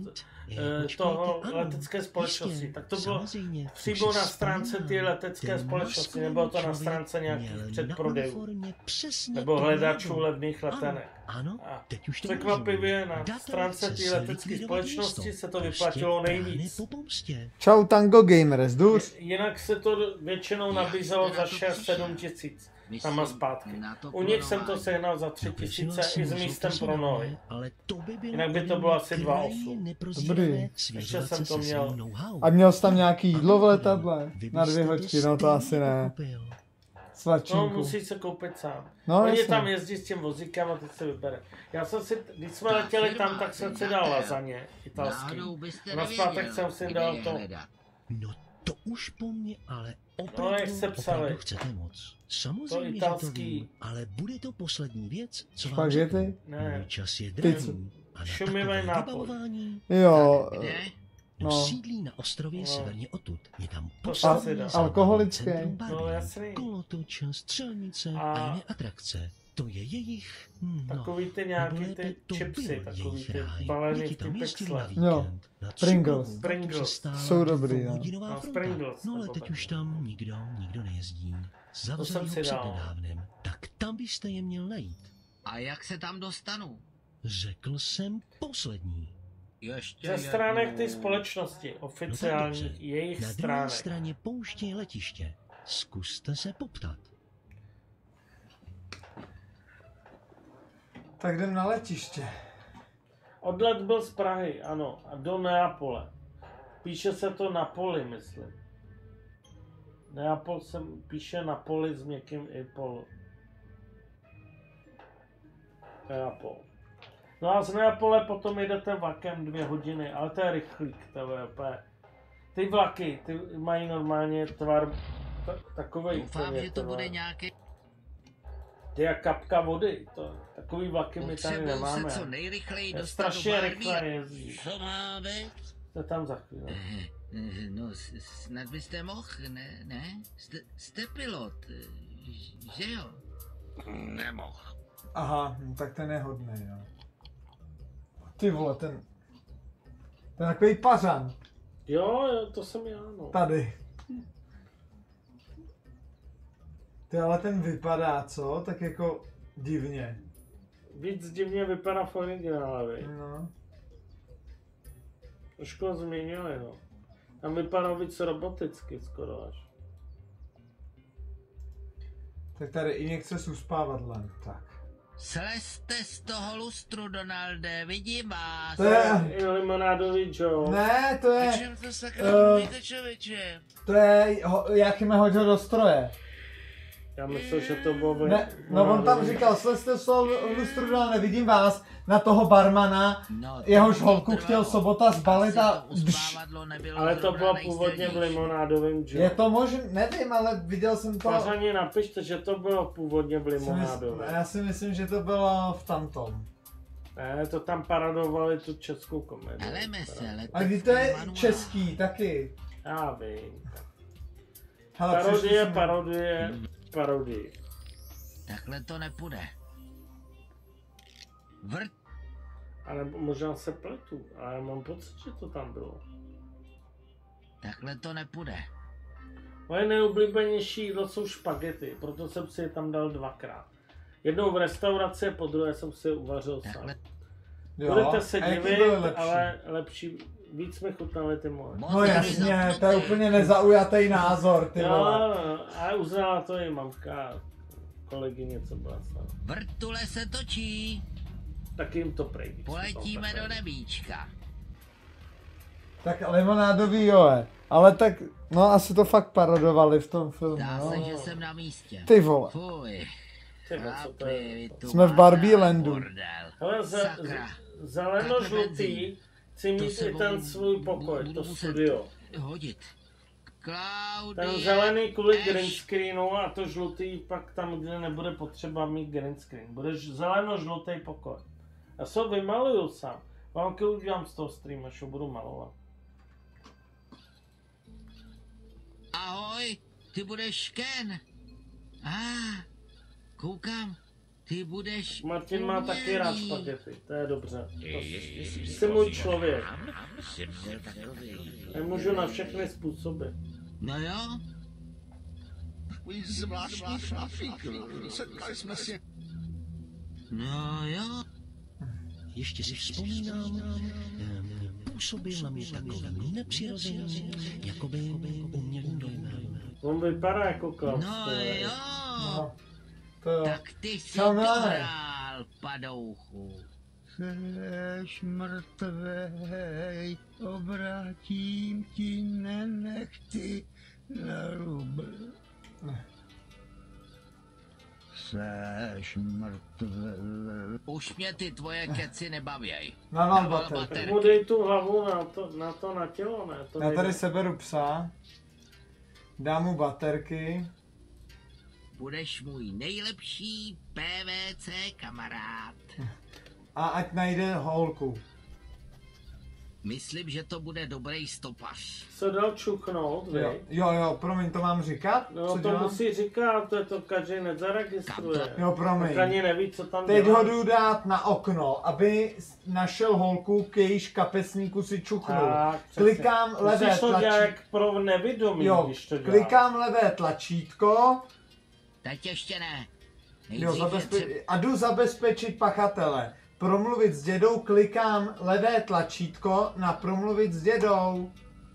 toho letecké společnosti. Tak to bylo přímo na stránce ty letecké společnosti, nebo to na stránce nějakých předprodejů, nebo hledačů levných letenek. Ano, teď už to překvapivě na stránce té letecké společnosti se to vyplatilo nejvíc. Čau Tango Gamer, zdůř. Jinak se to většinou nabízelo za 6-7 tisíc. Tam a zpátky. U nich jsem to sehnal za 3 000 i s místem pro nohy. Jinak by to bylo asi 2,8. Dobrý. Ještě jsem to měl. A měl jsi tam nějaký jídlo v letadle? Na 2 hoďky, no to asi ne. Svačinku. No, musíš se koupit sám. No, oni tam jezdí s tím vozíkem a teď se vybere. Já jsem si, když jsme letěli tam, tak jsem si dal lazaně italský. A na zpátek jsem si dal to. No to už po mně, ale no, jak se psali. Chcete moc. Samozřejmě, to italský. Ale bude to poslední věc, co vám řeknu. Ne. Čas je drahý. A na takové vybavování. Jo. No. Sídlí na ostrově severně odtud. Je tam alkoholické. Kolotoč, střelnice a jiné atrakce. To je jejich... takový ty nějaký ty chipsy, takový ty balený v ty pixle. Jo, Pringles. Jsou dobrý, jo. No, Pringles. No ale teď už tam nikdo nejezdí. Zavřeli ho před nedávnem. Tak tam byste je měl najít. A jak se tam dostanu? Řekl jsem poslední. Ze stránek ty společnosti, oficiálních jejich stránek. Na druhé straně pouště letiště. Zkuste se poptat. Tak jdem na letiště. Odlet byl z Prahy, ano, a do Neapole. Píše se to Napoli, myslím. Neapol se píše Napoli s měkkým i pol. Neapol. No a z Neapole potom jdete vlakem 2 hodiny, ale to je rychlík, TVP. Ty vlaky, ty mají normálně tvar takovej. Doufám, že to bude nějaký... Ty jak kapka vody, takový vlaky my tady nemáme. Se co nejrychleji dostat strašně rychle jezdí. Co má být? To tam za chvíli. No, snad byste mohl, ne? Jste pilot, že jo? Nemohl. Aha, no tak ten je hodnej, jo. Ty vole, ten takový pařan. Jo, to jsem já, no. Tady. Ty ale ten vypadá, co? Tak jako divně. Víc divně vypadá v originále, no. Trošku ho změnili, no. Tam vypadá víc roboticky skoro až. Tak tady injekce s uspávadlem, tak. Slezte z toho lustru, Donalde, vidím vás. To je limonádový Joe. Ne, to je... O čem to sakra mluvíte, člověče? To je, Jakime, hoď ho do stroje. Já myslel, že to bylo... Ne, no on tam říkal, jste v lustru dal, nevidím vás, na toho barmana, jehož holku chtěl Sobota zbalit a Ale to bylo původně v limonádovém džemu. Je to možné, nevím, ale viděl jsem to... Pařani, napište, že to bylo původně v limonádovém. Já si myslím, že to bylo v tamtom. Ne, to tam parodovali tu českou komedii. A kdy to je český taky? Já vím. Hele, parodie. Takhle to nepůjde. Vrt. Ale možná se pletu, ale já mám pocit, že to tam bylo. Takhle to nepůjde. Moje nejoblíbenější jídlo jsou špagety, proto jsem si je tam dal 2krát. Jednou v restauraci, po druhé jsem si je uvařil sám. Budete se divit, ale lepší, víc mi chutnaly ty moje. No jasně, to je úplně nezaujatý názor, ty vole. A uznala to i mamka, kolegyně, co byla s námi. Vrtule se točí. Tak jim to prej. Poletíme do nebíčka. Tak limonádový jo, ale tak, no asi to fakt parodovali v tom filmu, Dá no. se, že jsem na místě. Ty vole. Fuj. Jsme v Barbie Landu. Hele, zeleno-žlutý chci mít i ten svůj pokoj, to studio. Hodit. Ten zelený kvůli green screenu a to žlutý pak tam, kde nebude potřeba mít green screen. Bude zeleno-žlutý pokoj. Já se ho vymaluju sám. Vám udělám z toho stream, až ho budu malovat. Ahoj, ty budeš Ken. Koukám, ty budeš... Martin má taky rád špagety, to je dobře. Jsi můj člověk. Nemůžu na všechny způsoby. No jo. Takový zvláštní šlafík, setkali jsme si. No jo. Ještě si vzpomínám, působil na mě takový nepřirozený, jakoby umělým dojmem. On vypadá jako Klaus. No jo. No, tak ty jsi to hrál, padouchu. Seš mrtvej, obrátím ti nenechty na rubl. Seš mrtvej. Už mě ty tvoje keci nebavěj. Naval baterky. Tak mu dej tu hlavu na tělo, ne? To já tady seberu psa. Dám mu baterky. Budeš můj nejlepší PVC kamarád. A ať najde holku. Myslím, že to bude dobrý stopař. Se dal čuknout, vy? Jo, promiň, to mám říkat? No co to dělám? Musí říkat, to každý nezaregistruje. Jo, promiň. Tak ani neví, co tam teď dělá. ho jdu dát na okno, aby našel holku, k jejíž kapesníku si čuknul. Klikám levé tlačítko. To dělá jak pro nevědomí, jo, když to dělá. klikám levé tlačítko. Teď ještě ne. Jo, a jdu zabezpečit pachatele. Promluvit s dědou, klikám levé tlačítko na promluvit s dědou.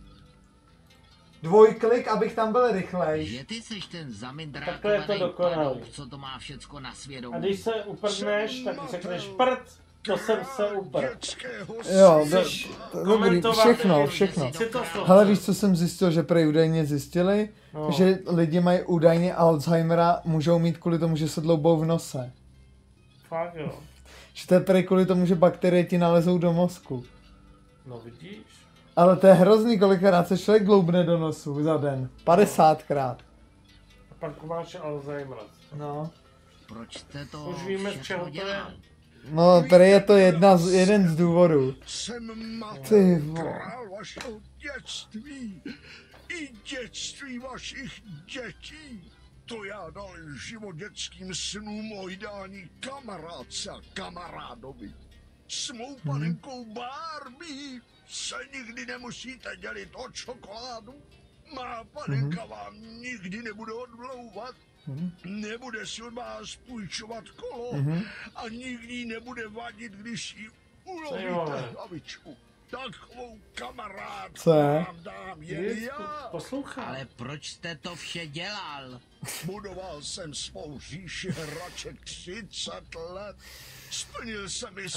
Dvojklik, abych tam byl rychlej. Že ty seš ten zamindrákovaný padouch, co to má všecko na svědomí. A když se uprdneš, tak řekneš prd, to jsem se uprdl. Jo, dobrý, všechno. Hele, víš, co jsem zjistil, že prej údajně zjistili? No. Že lidi mají údajně Alzheimera, můžou mít kvůli tomu, že se dloubou v nose. Fakt jo. Že to je prej kvůli tomu, že bakterie ti nalezou do mozku. No vidíš. Ale to je hrozný, kolikrát se člověk dloubne do nosu za den. 50krát. A pak máš Alzheimer. No. Proč jste to už víme, z čeho to je. No, tady je to jeden z důvodů. Jsem Ty král vašeho dětství i dětství vašich dětí. To já dal život dětským snům o ideální kamarádce a kamarádovi. S mou panenkou Barbie se nikdy nemusíte dělit o čokoládu. Má panenka vám nikdy nebude odmlouvat. Nebude si od vás půjčovat kolo a nikdy jí nebude vadit, když ji ulovíte hlavičku. Takovou kamarádku vám dám jen já. Poslouchám. Ale proč jste to vše dělal? Budoval jsem svou říši hraček 30 let. Splnil jsem mi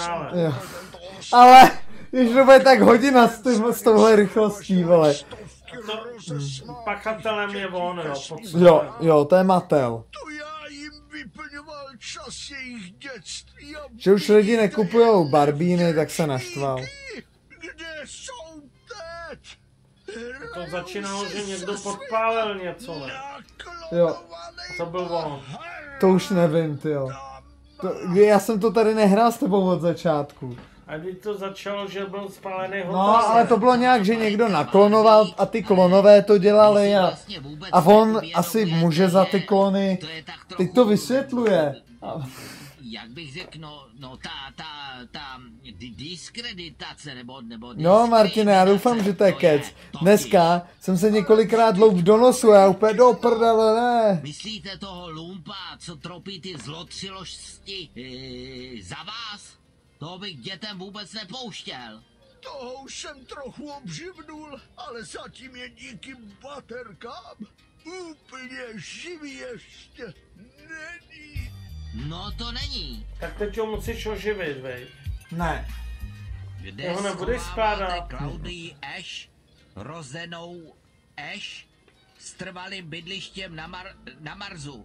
Ale, když to bude tak hodina s touhle rychlostí, vole. Pachatelem je on, jo. Jo, to je Mattel. To já jim vyplňoval čas jejich dětství a... Že už lidi nekupujou barbíny, tak se naštval. Kde jsou teď? To začínalo, že někdo podpálil něco, ne? Jo. To byl on. To už nevím, tyjo. Já jsem to tady nehrál s tebou od začátku. A když to začalo, že byl spálený hotel. No, ale to bylo nějak, že někdo naklonoval a ty klonové to dělali a on asi může za ty klony. Teď to vysvětluje. Jak bych řekl, no ta diskreditace nebo No, Martine, já doufám, že to je kec. Dneska jsem se několikrát dloup do nosu a já úplně do prdele, ne. Myslíte toho lumpa, co tropí ty zlotřiložsti za vás? Toho bych dětem vůbec nepouštěl. Toho už jsem trochu obživnul, ale zatím je díky baterkám úplně živý ještě není. No to není. Tak teď ho musíš oživit, vej. Ne. Kde ho nebudeš skládat? Claudii Ash, rozenou Ash, s trvalým bydlištěm na Marsu,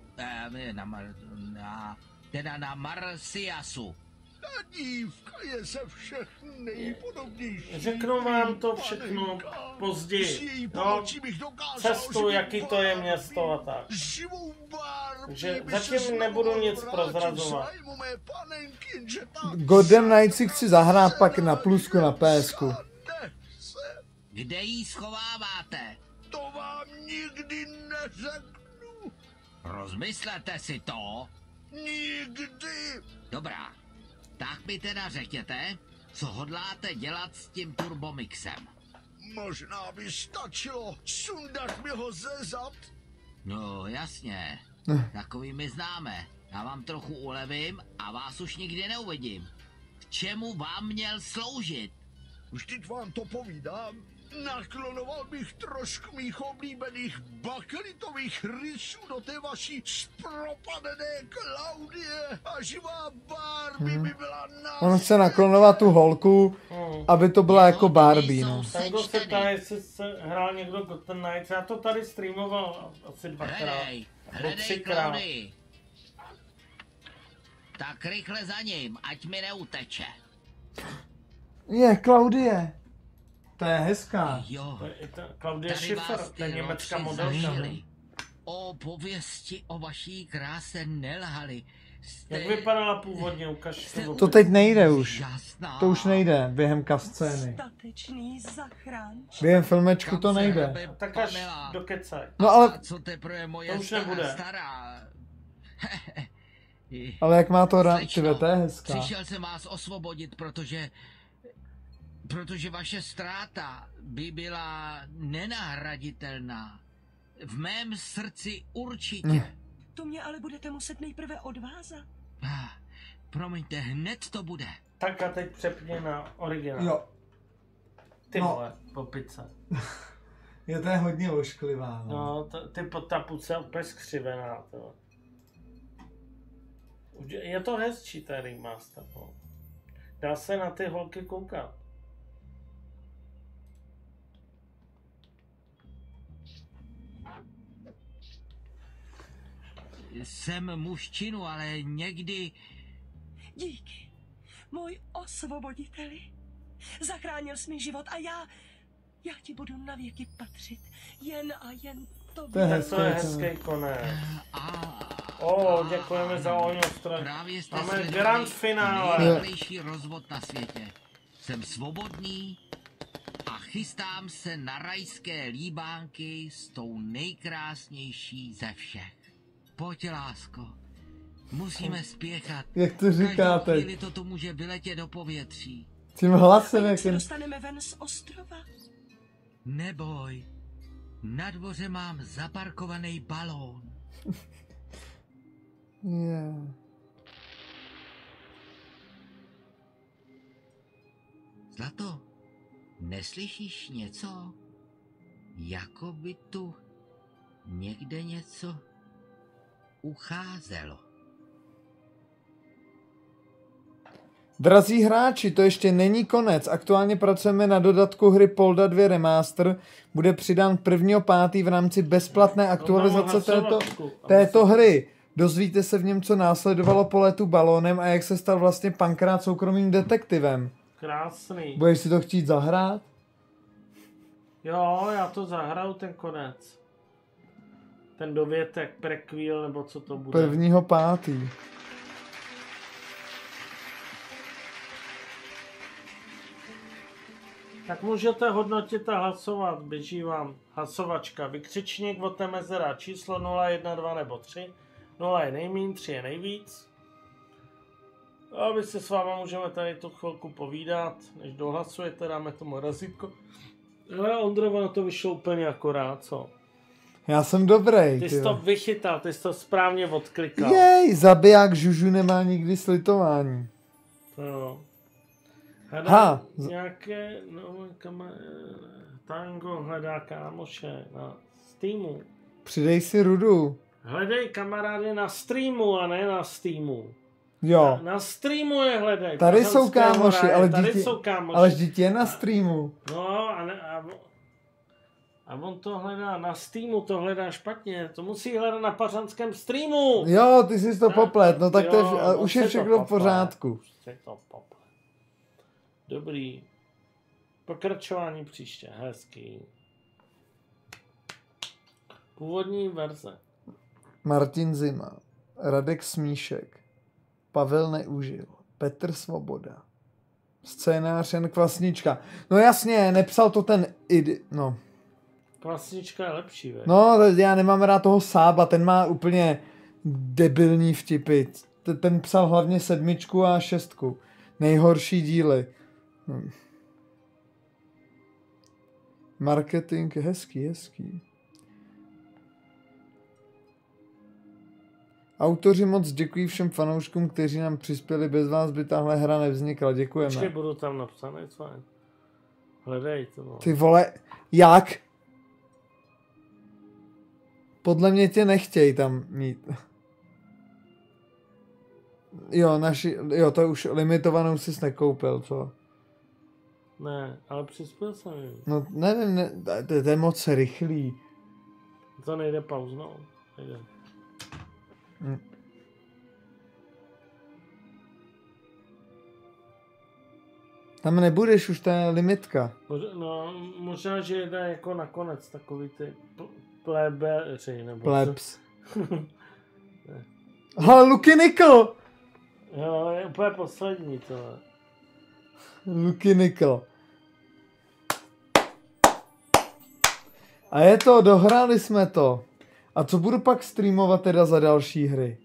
teda na Marsiasu. Ta dívka je ze všech nejpodobnější. Řeknu vám to všechno později. No, cestu, jaký to je město a tak. Takže zatím nebudu nic prozrazovat. Gotham Knights si chci zahrát pak na plusku na PSku. Kde jí schováváte? To vám nikdy neřeknu. Rozmyslete si to? Nikdy. Dobrá. Tak mi teda řekněte, co hodláte dělat s tím turbomixem. Možná by stačilo sundat mi ho ze zad. No jasně, takový my známe. Já vám trochu ulevím a vás už nikdy neuvidím. K čemu vám měl sloužit? Už teď vám to povídám. Naklonoval bych trošku mých oblíbených bakelitových rysů do té vaší zpropadené Klaudie a živá Barbie by byla na... On chce naklonovat tu holku, aby to byla jako Barbie, no. Někdo se ptá, jestli se hrál někdo Gotham Knights. Já to tady streamoval asi dvakrát. Hledej Claudii. Tak rychle za ním, ať mi neuteče. Je, Klaudie. To je hezká. Jo, Claudia Schiffer, to je německá modelka. O pověsti o vaší kráse nelhali. Jak vypadala původně, ukaž to. To teď nejde už. To už nejde během scény. Statečný zachránč. Během filmečku to nejde. Tak až do kecaj. No ale... Co teprve moje to už nebude. Stará... Ale jak má to rád, to je hezká. Přišel jsem vás osvobodit, protože vaše ztráta by byla nenahraditelná. V mém srdci určitě. To mě ale budete muset nejprve odvázat. Promiňte, hned to bude. Tak a teď přepně na originál. Jo. Ty vole, popice. Je to hodně ošklivá. No, ta puce je úplně skřivená. To. Je to hezčí ten remaster. No. Dá se na ty holky koukat. Jsem mužčinu, ale někdy... Díky, můj osvoboditeli. Zachránil jsi mi život a já ti budu navěky patřit. Jen a jen to. To je hezký konec. Děkujeme za ohňostroj. Máme grand finále. Nejrychlejší rozvod na světě. Jsem svobodný a chystám se na rajské líbánky s tou nejkrásnější ze všech. Pojď, lásko. Musíme spěchat. Jak to říkáte? Každou chvíli to tu může vyletět do povětří. Tím hlasem, jak se dostaneme ven z ostrova? Neboj. Na dvoře mám zaparkovaný balón. Yeah. Zlato, neslyšíš něco? Jako by tu někde něco ucházelo. Drazí hráči, to ještě není konec. Aktuálně pracujeme na dodatku hry Polda 2 Remaster. Bude přidán 1.5. v rámci bezplatné aktualizace této hry. Dozvíte se v něm, co následovalo po letu balónem a jak se stal vlastně Pankrát soukromým detektivem. Krásný. Budeš si to chtít zahrát? Jo, já to zahraju ten konec. Ten dovětek, prequel, nebo co to bude. 1.5. Tak můžete hodnotit a hlasovat. Běží vám hlasovačka. Vykřičník od Temezera. Číslo 0, 1, 2 nebo 3. 0 je nejmín, 3 je nejvíc. A my se s váma můžeme tady tu chvilku povídat. Než dohlasujete, dáme tomu razítko. Ale Ondrovo na to vyšlo úplně akorát, co? Já jsem dobrý. Ty jsi to vychytal, ty jsi to správně odklikal. Jej, zabiják Žužu nemá nikdy slitování. To jo. Nějaké nové Tango hledá kámoše na Steamu. Přidej si rudu. Hledej kamarády na streamu a ne na Steamu. Jo. Na streamu je hledej. Tady jsou kámoši, ale dítě je na streamu. No a on to hledá na Steamu, to hledá špatně. To musí hledat na pařanském streamu. Jo, ty jsi to poplet, no tak jo, to je, už je všechno v pořádku. Dobrý. Pokračování příště, hezký. Původní verze. Martin Zima, Radek Smíšek, Pavel Neužil, Petr Svoboda, scénář Jan Kvasnička. No jasně, nepsal to ten no. Kvasnička je lepší, veď? No, já nemám rád toho Sába, ten má úplně debilní vtipy. Ten psal hlavně 7 a 6. Nejhorší díly. Marketing, hezký. Autoři moc děkují všem fanouškům, kteří nám přispěli, bez vás by tahle hra nevznikla, děkujeme. Počkej, budu tam napsané, co je? Hledej to. No. Ty vole, jak? Podle mě tě nechtějí tam mít. Jo, to už limitovanou jsi nekoupil, co? Ne, ale přispěl jsem jim. No nevím, to je moc rychlý. To nejde pauznout. Nejde. Tam nebudeš, už to je limitka. No, možná, že jde jako nakonec takový ty plebeři, nebo plebs. Lucky Nickel! Jo, je úplně poslední tohle. Lucky Nickel. A je to, dohráli jsme to. A co budu pak streamovat teda za další hry?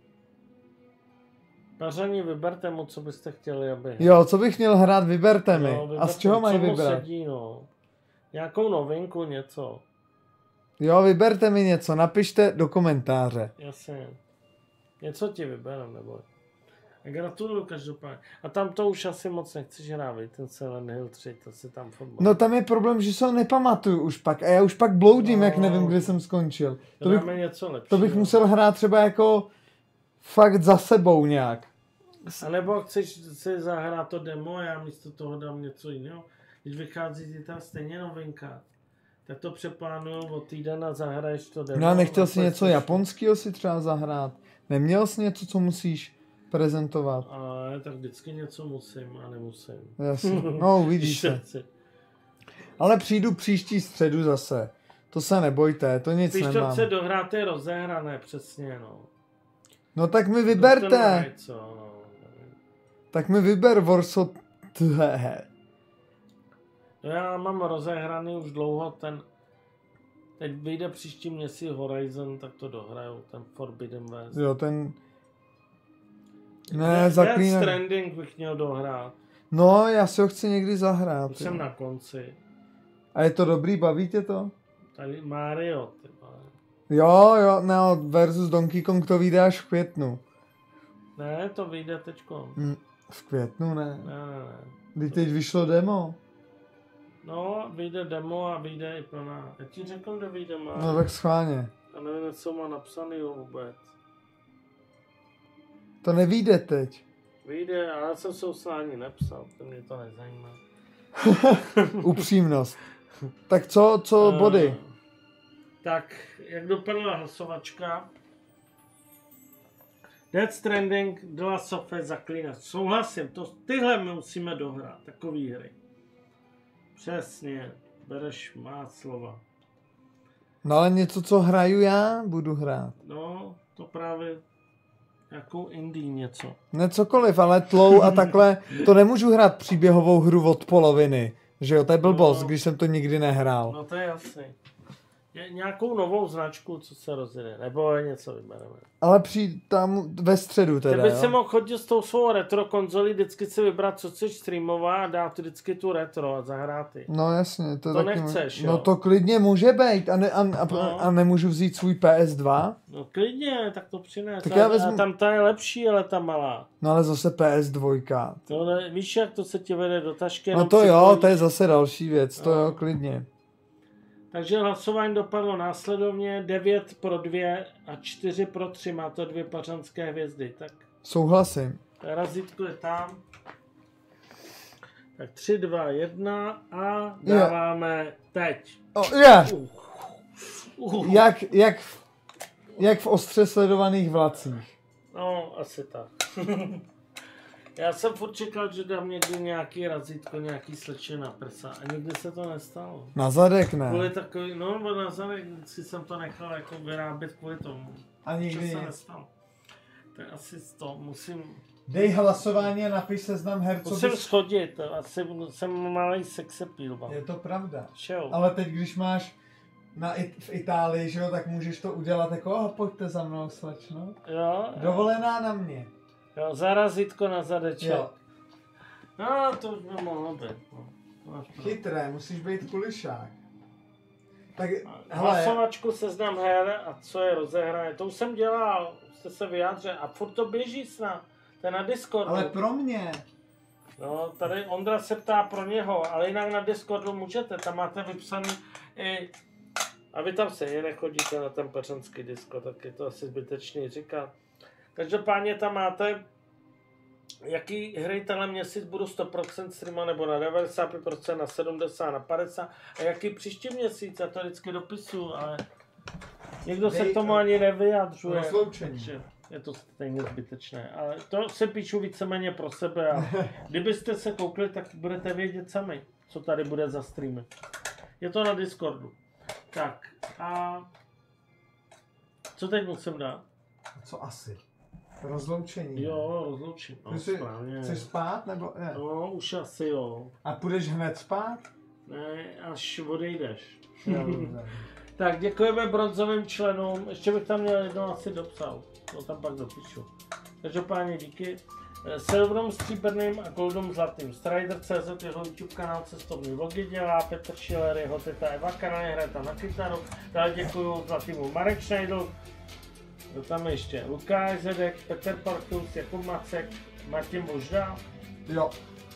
Pařani, vyberte mu, co byste chtěli, aby... Jo, co bych měl hrát, vyberte mi. A z čeho mají vybrat? Sedí, no. Nějakou novinku, něco. Jo, vyberte mi něco, napište do komentáře. Jasně. Něco ti vyberem, nebo... Gratuluju každopádně. A tam to už asi moc nechceš hrát, ten Silent Hill 3, to si tam fotbal. No tam je problém, že se ho nepamatuju už pak a já už pak bloudím, jak nevím, kde jsem skončil. To bych musel hrát třeba jako fakt za sebou nějak. A nebo chceš si zahrát to demo a já místo toho dám něco jiného. Když vychází zítra stejně novinka, tak to přeplánuju od týden a zahraješ to demo. No a nechtěl jsi něco japonského si třeba zahrát? Neměl jsi něco, co musíš prezentovat? Ale tak vždycky něco musím a nemusím. Jasně, no uvidíš se. Ale přijdu příští středu zase. To se nebojte, to nic nemám. Když to chce dohrát, je rozehrané, přesně, no. No tak mi vyberte. Tak mi vyber Warsaw. No já mám rozehraný už dlouho ten... Teď vyjde příští měsíc Horizon, tak to dohraju, ten Forbidden West. Jo, ten... Ne, Death Stranding bych měl dohrát. No, já si ho chci někdy zahrát. Už jsem na konci. A je to dobrý, baví tě to? Tady Mario, ty vole. Jo, no, versus Donkey Kong to vyjde až v květnu. Ne, to vyjde teďko. V květnu ne. Ne. Kdy teď vyšlo demo. No, vyjde demo a vyjde i plná. Já ti řekl, kde vyjde Mario. No tak schválně. A nevím, co má napsaný vůbec. To nevyjde teď. Vyjde, ale já jsem se uslání nepsal, to mě to nezajímá. Upřímnost. Tak co body? Tak, jak dopadla hlasovačka? Death Stranding, The Last of Us, Zaklínač. Souhlasím, tyhle musíme dohrát, takový hry. Přesně, bereš má slova. No ale něco, co hraju já, budu hrát. No, to právě jakou indie něco. Ne cokoliv, ale tlou a takhle, to nemůžu hrát příběhovou hru od poloviny. Že jo, to je blbost, když jsem to nikdy nehrál. No to je jasný. Nějakou novou značku, co se rozjede, nebo něco vybereme. Ale tam ve středu teda, Kdyby si mohl chodit s tou svou retro konzolí, vždycky si vybrat, co chceš streamovat a dát vždycky tu retro a zahrát ji. No jasně. To taky nechceš, jo? No to klidně může být a nemůžu vzít svůj PS2? No klidně, tak to přines. Tak já vezmu... Tam ta je lepší, ale ta malá. No ale zase PS2. No ne, víš, jak to se ti vede do tašky? No to jo, to je zase další věc, to jo, klidně. Takže hlasování dopadlo následovně 9 pro 2 a 4 pro 3. Má to 2 pařanské hvězdy. Tak souhlasím. Razítko je tam. Tak 3, 2, 1 a dáváme teď. Jak v ostře sledovaných vlacích. No, asi tak. Já jsem furt čekal, že dám někdy nějaký razítko, nějaký slečně na prsa a nikdy se to nestalo. Na zadek ne. Kvůli takový, no na zadek si jsem to nechal jako vyrábět kvůli tomu. A nikdy se nestalo. To je asi to, musím... Dej hlasování a napiš seznam her, co musím schodit, asi jsem malý sexappeal. Je to pravda. Šel. Ale teď, když máš v Itálii, že jo, tak můžeš to udělat jako, pojďte za mnou, slečno. Jo. Dovolená na mě. Jo, zarazítko na zadeček. Jo. No, to už by mohlo být. No. Chytré, musíš být kulišák. Tak, hlasovačku seznam her a co je rozehrané. To už jsem dělal, jste se vyjádřili a furt to běží snad. To je na Discordu. Ale pro mě. No, tady Ondra se ptá pro něho, ale jinak na Discordu můžete, tam máte vypsaný i... A vy tam se nechodíte na ten pařanský Discord, tak je to asi zbytečný říkat. Každopádně tam máte, jaký hry tenhle měsíc budou 100% streama, nebo na 95%, na 70%, na 50%, a jaký příští měsíc, já to vždycky dopisuju, ale někdo se k tomu ani nevyjadřuje. Je to stejně zbytečné, ale to se píšu víceméně pro sebe a kdybyste se koukli, tak budete vědět sami, co tady bude za streamy. Je to na Discordu. Tak a co teď musím dát? Co asi? Rozloučení. Jo, rozloučení. No, správně. Chceš spát nebo ne? No, už asi jo. A půjdeš hned spát? Ne, až odejdeš. Tak děkujeme bronzovým členům. Ještě bych tam měl jedno asi dopsal. To tam pak dopíšu. Každopádně díky. Silverům stříbrným a goldům zlatým. Strider.cz, jeho YouTube kanál cestovní vlogy dělá, Petr Schiller, jeho teta Eva Karolina hraje tam na kytaru. Dále děkuju zlatýmu Marek Schneider. Kdo tam ještě? Lukáš Zedek, Petr Parchus, Jakub Macek, Martin Božda. Jo.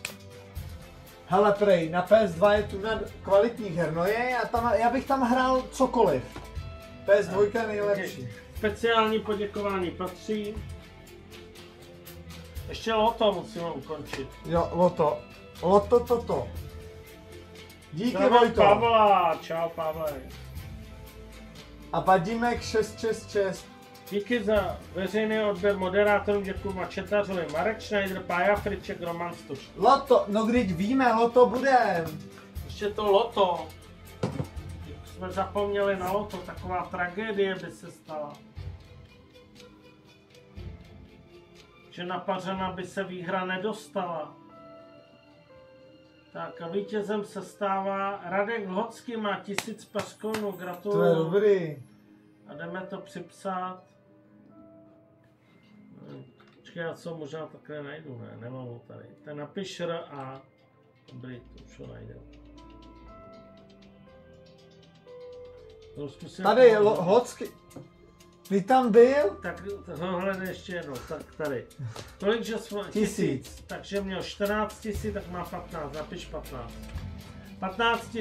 Hele prej, na PS2 je tu na kvalitních her, no já bych tam hrál cokoliv. PS2 je nejlepší. Speciální poděkování patří. Ještě loto musíme ukončit. Jo, loto toto. Díky Zdravím Vojto. Pavla, čau Pavle. A Vadimek 666. Díky za veřejný odběr moderátorům, děkuji Mačetařovi, Marek Schneider, Pája Friček, Roman Stuš. Loto, no když víme, loto bude. Ještě to loto. Jsme zapomněli na loto, taková tragédie by se stala. Že na Pařana by se výhra nedostala. Tak a vítězem se stává Radek Lhocký, má 1000 pařkonů, gratuluju. To je dobrý. A jdeme to připsat. Počkej, já co možná takhle najdu, ne? Nemám ho tady. Ten napiš a dobrý, to už ho najde. Tady Lhocký. Ty tam byl? Tak tohle ještě jednou, tak tady. Kolik, že jsme... 1000. Takže měl 14 000, tak má 15, napiš 15. 15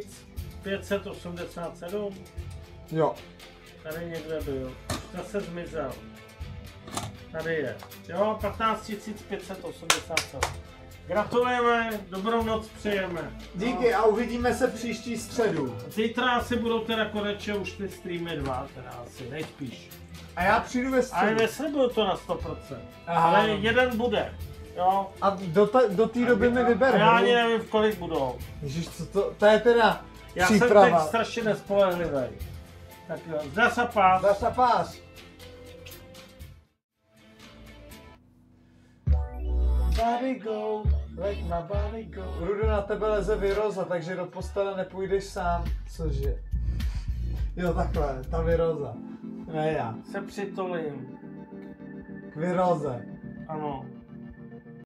587. Jo. Tady někde byl. Zase zmizel. Tady je. Jo, 15 587. Gratulujeme, dobrou noc přejeme. Díky a uvidíme se příští středu. Zítra asi budou teda konečně už ty streamy 2, teda asi, nejspíš. A já přijdu ve středu. Ale neslibuju to na 100%. Aha. Ale jeden bude. Jo. A do té doby mi vyber. Já ani nevím, v kolik budou. Ježiš, co to je teda Já příprava. jsem teď strašně nespolehlivý. Tak jo, zdar sa pás. Zdar sa pás. Body go, let my body go. Rudo, na tebe leze viróza, takže do postele nepůjdeš sám. Cože? Jo, takhle, ta viróza. Ne já. Se přitulím. K viróze. Ano.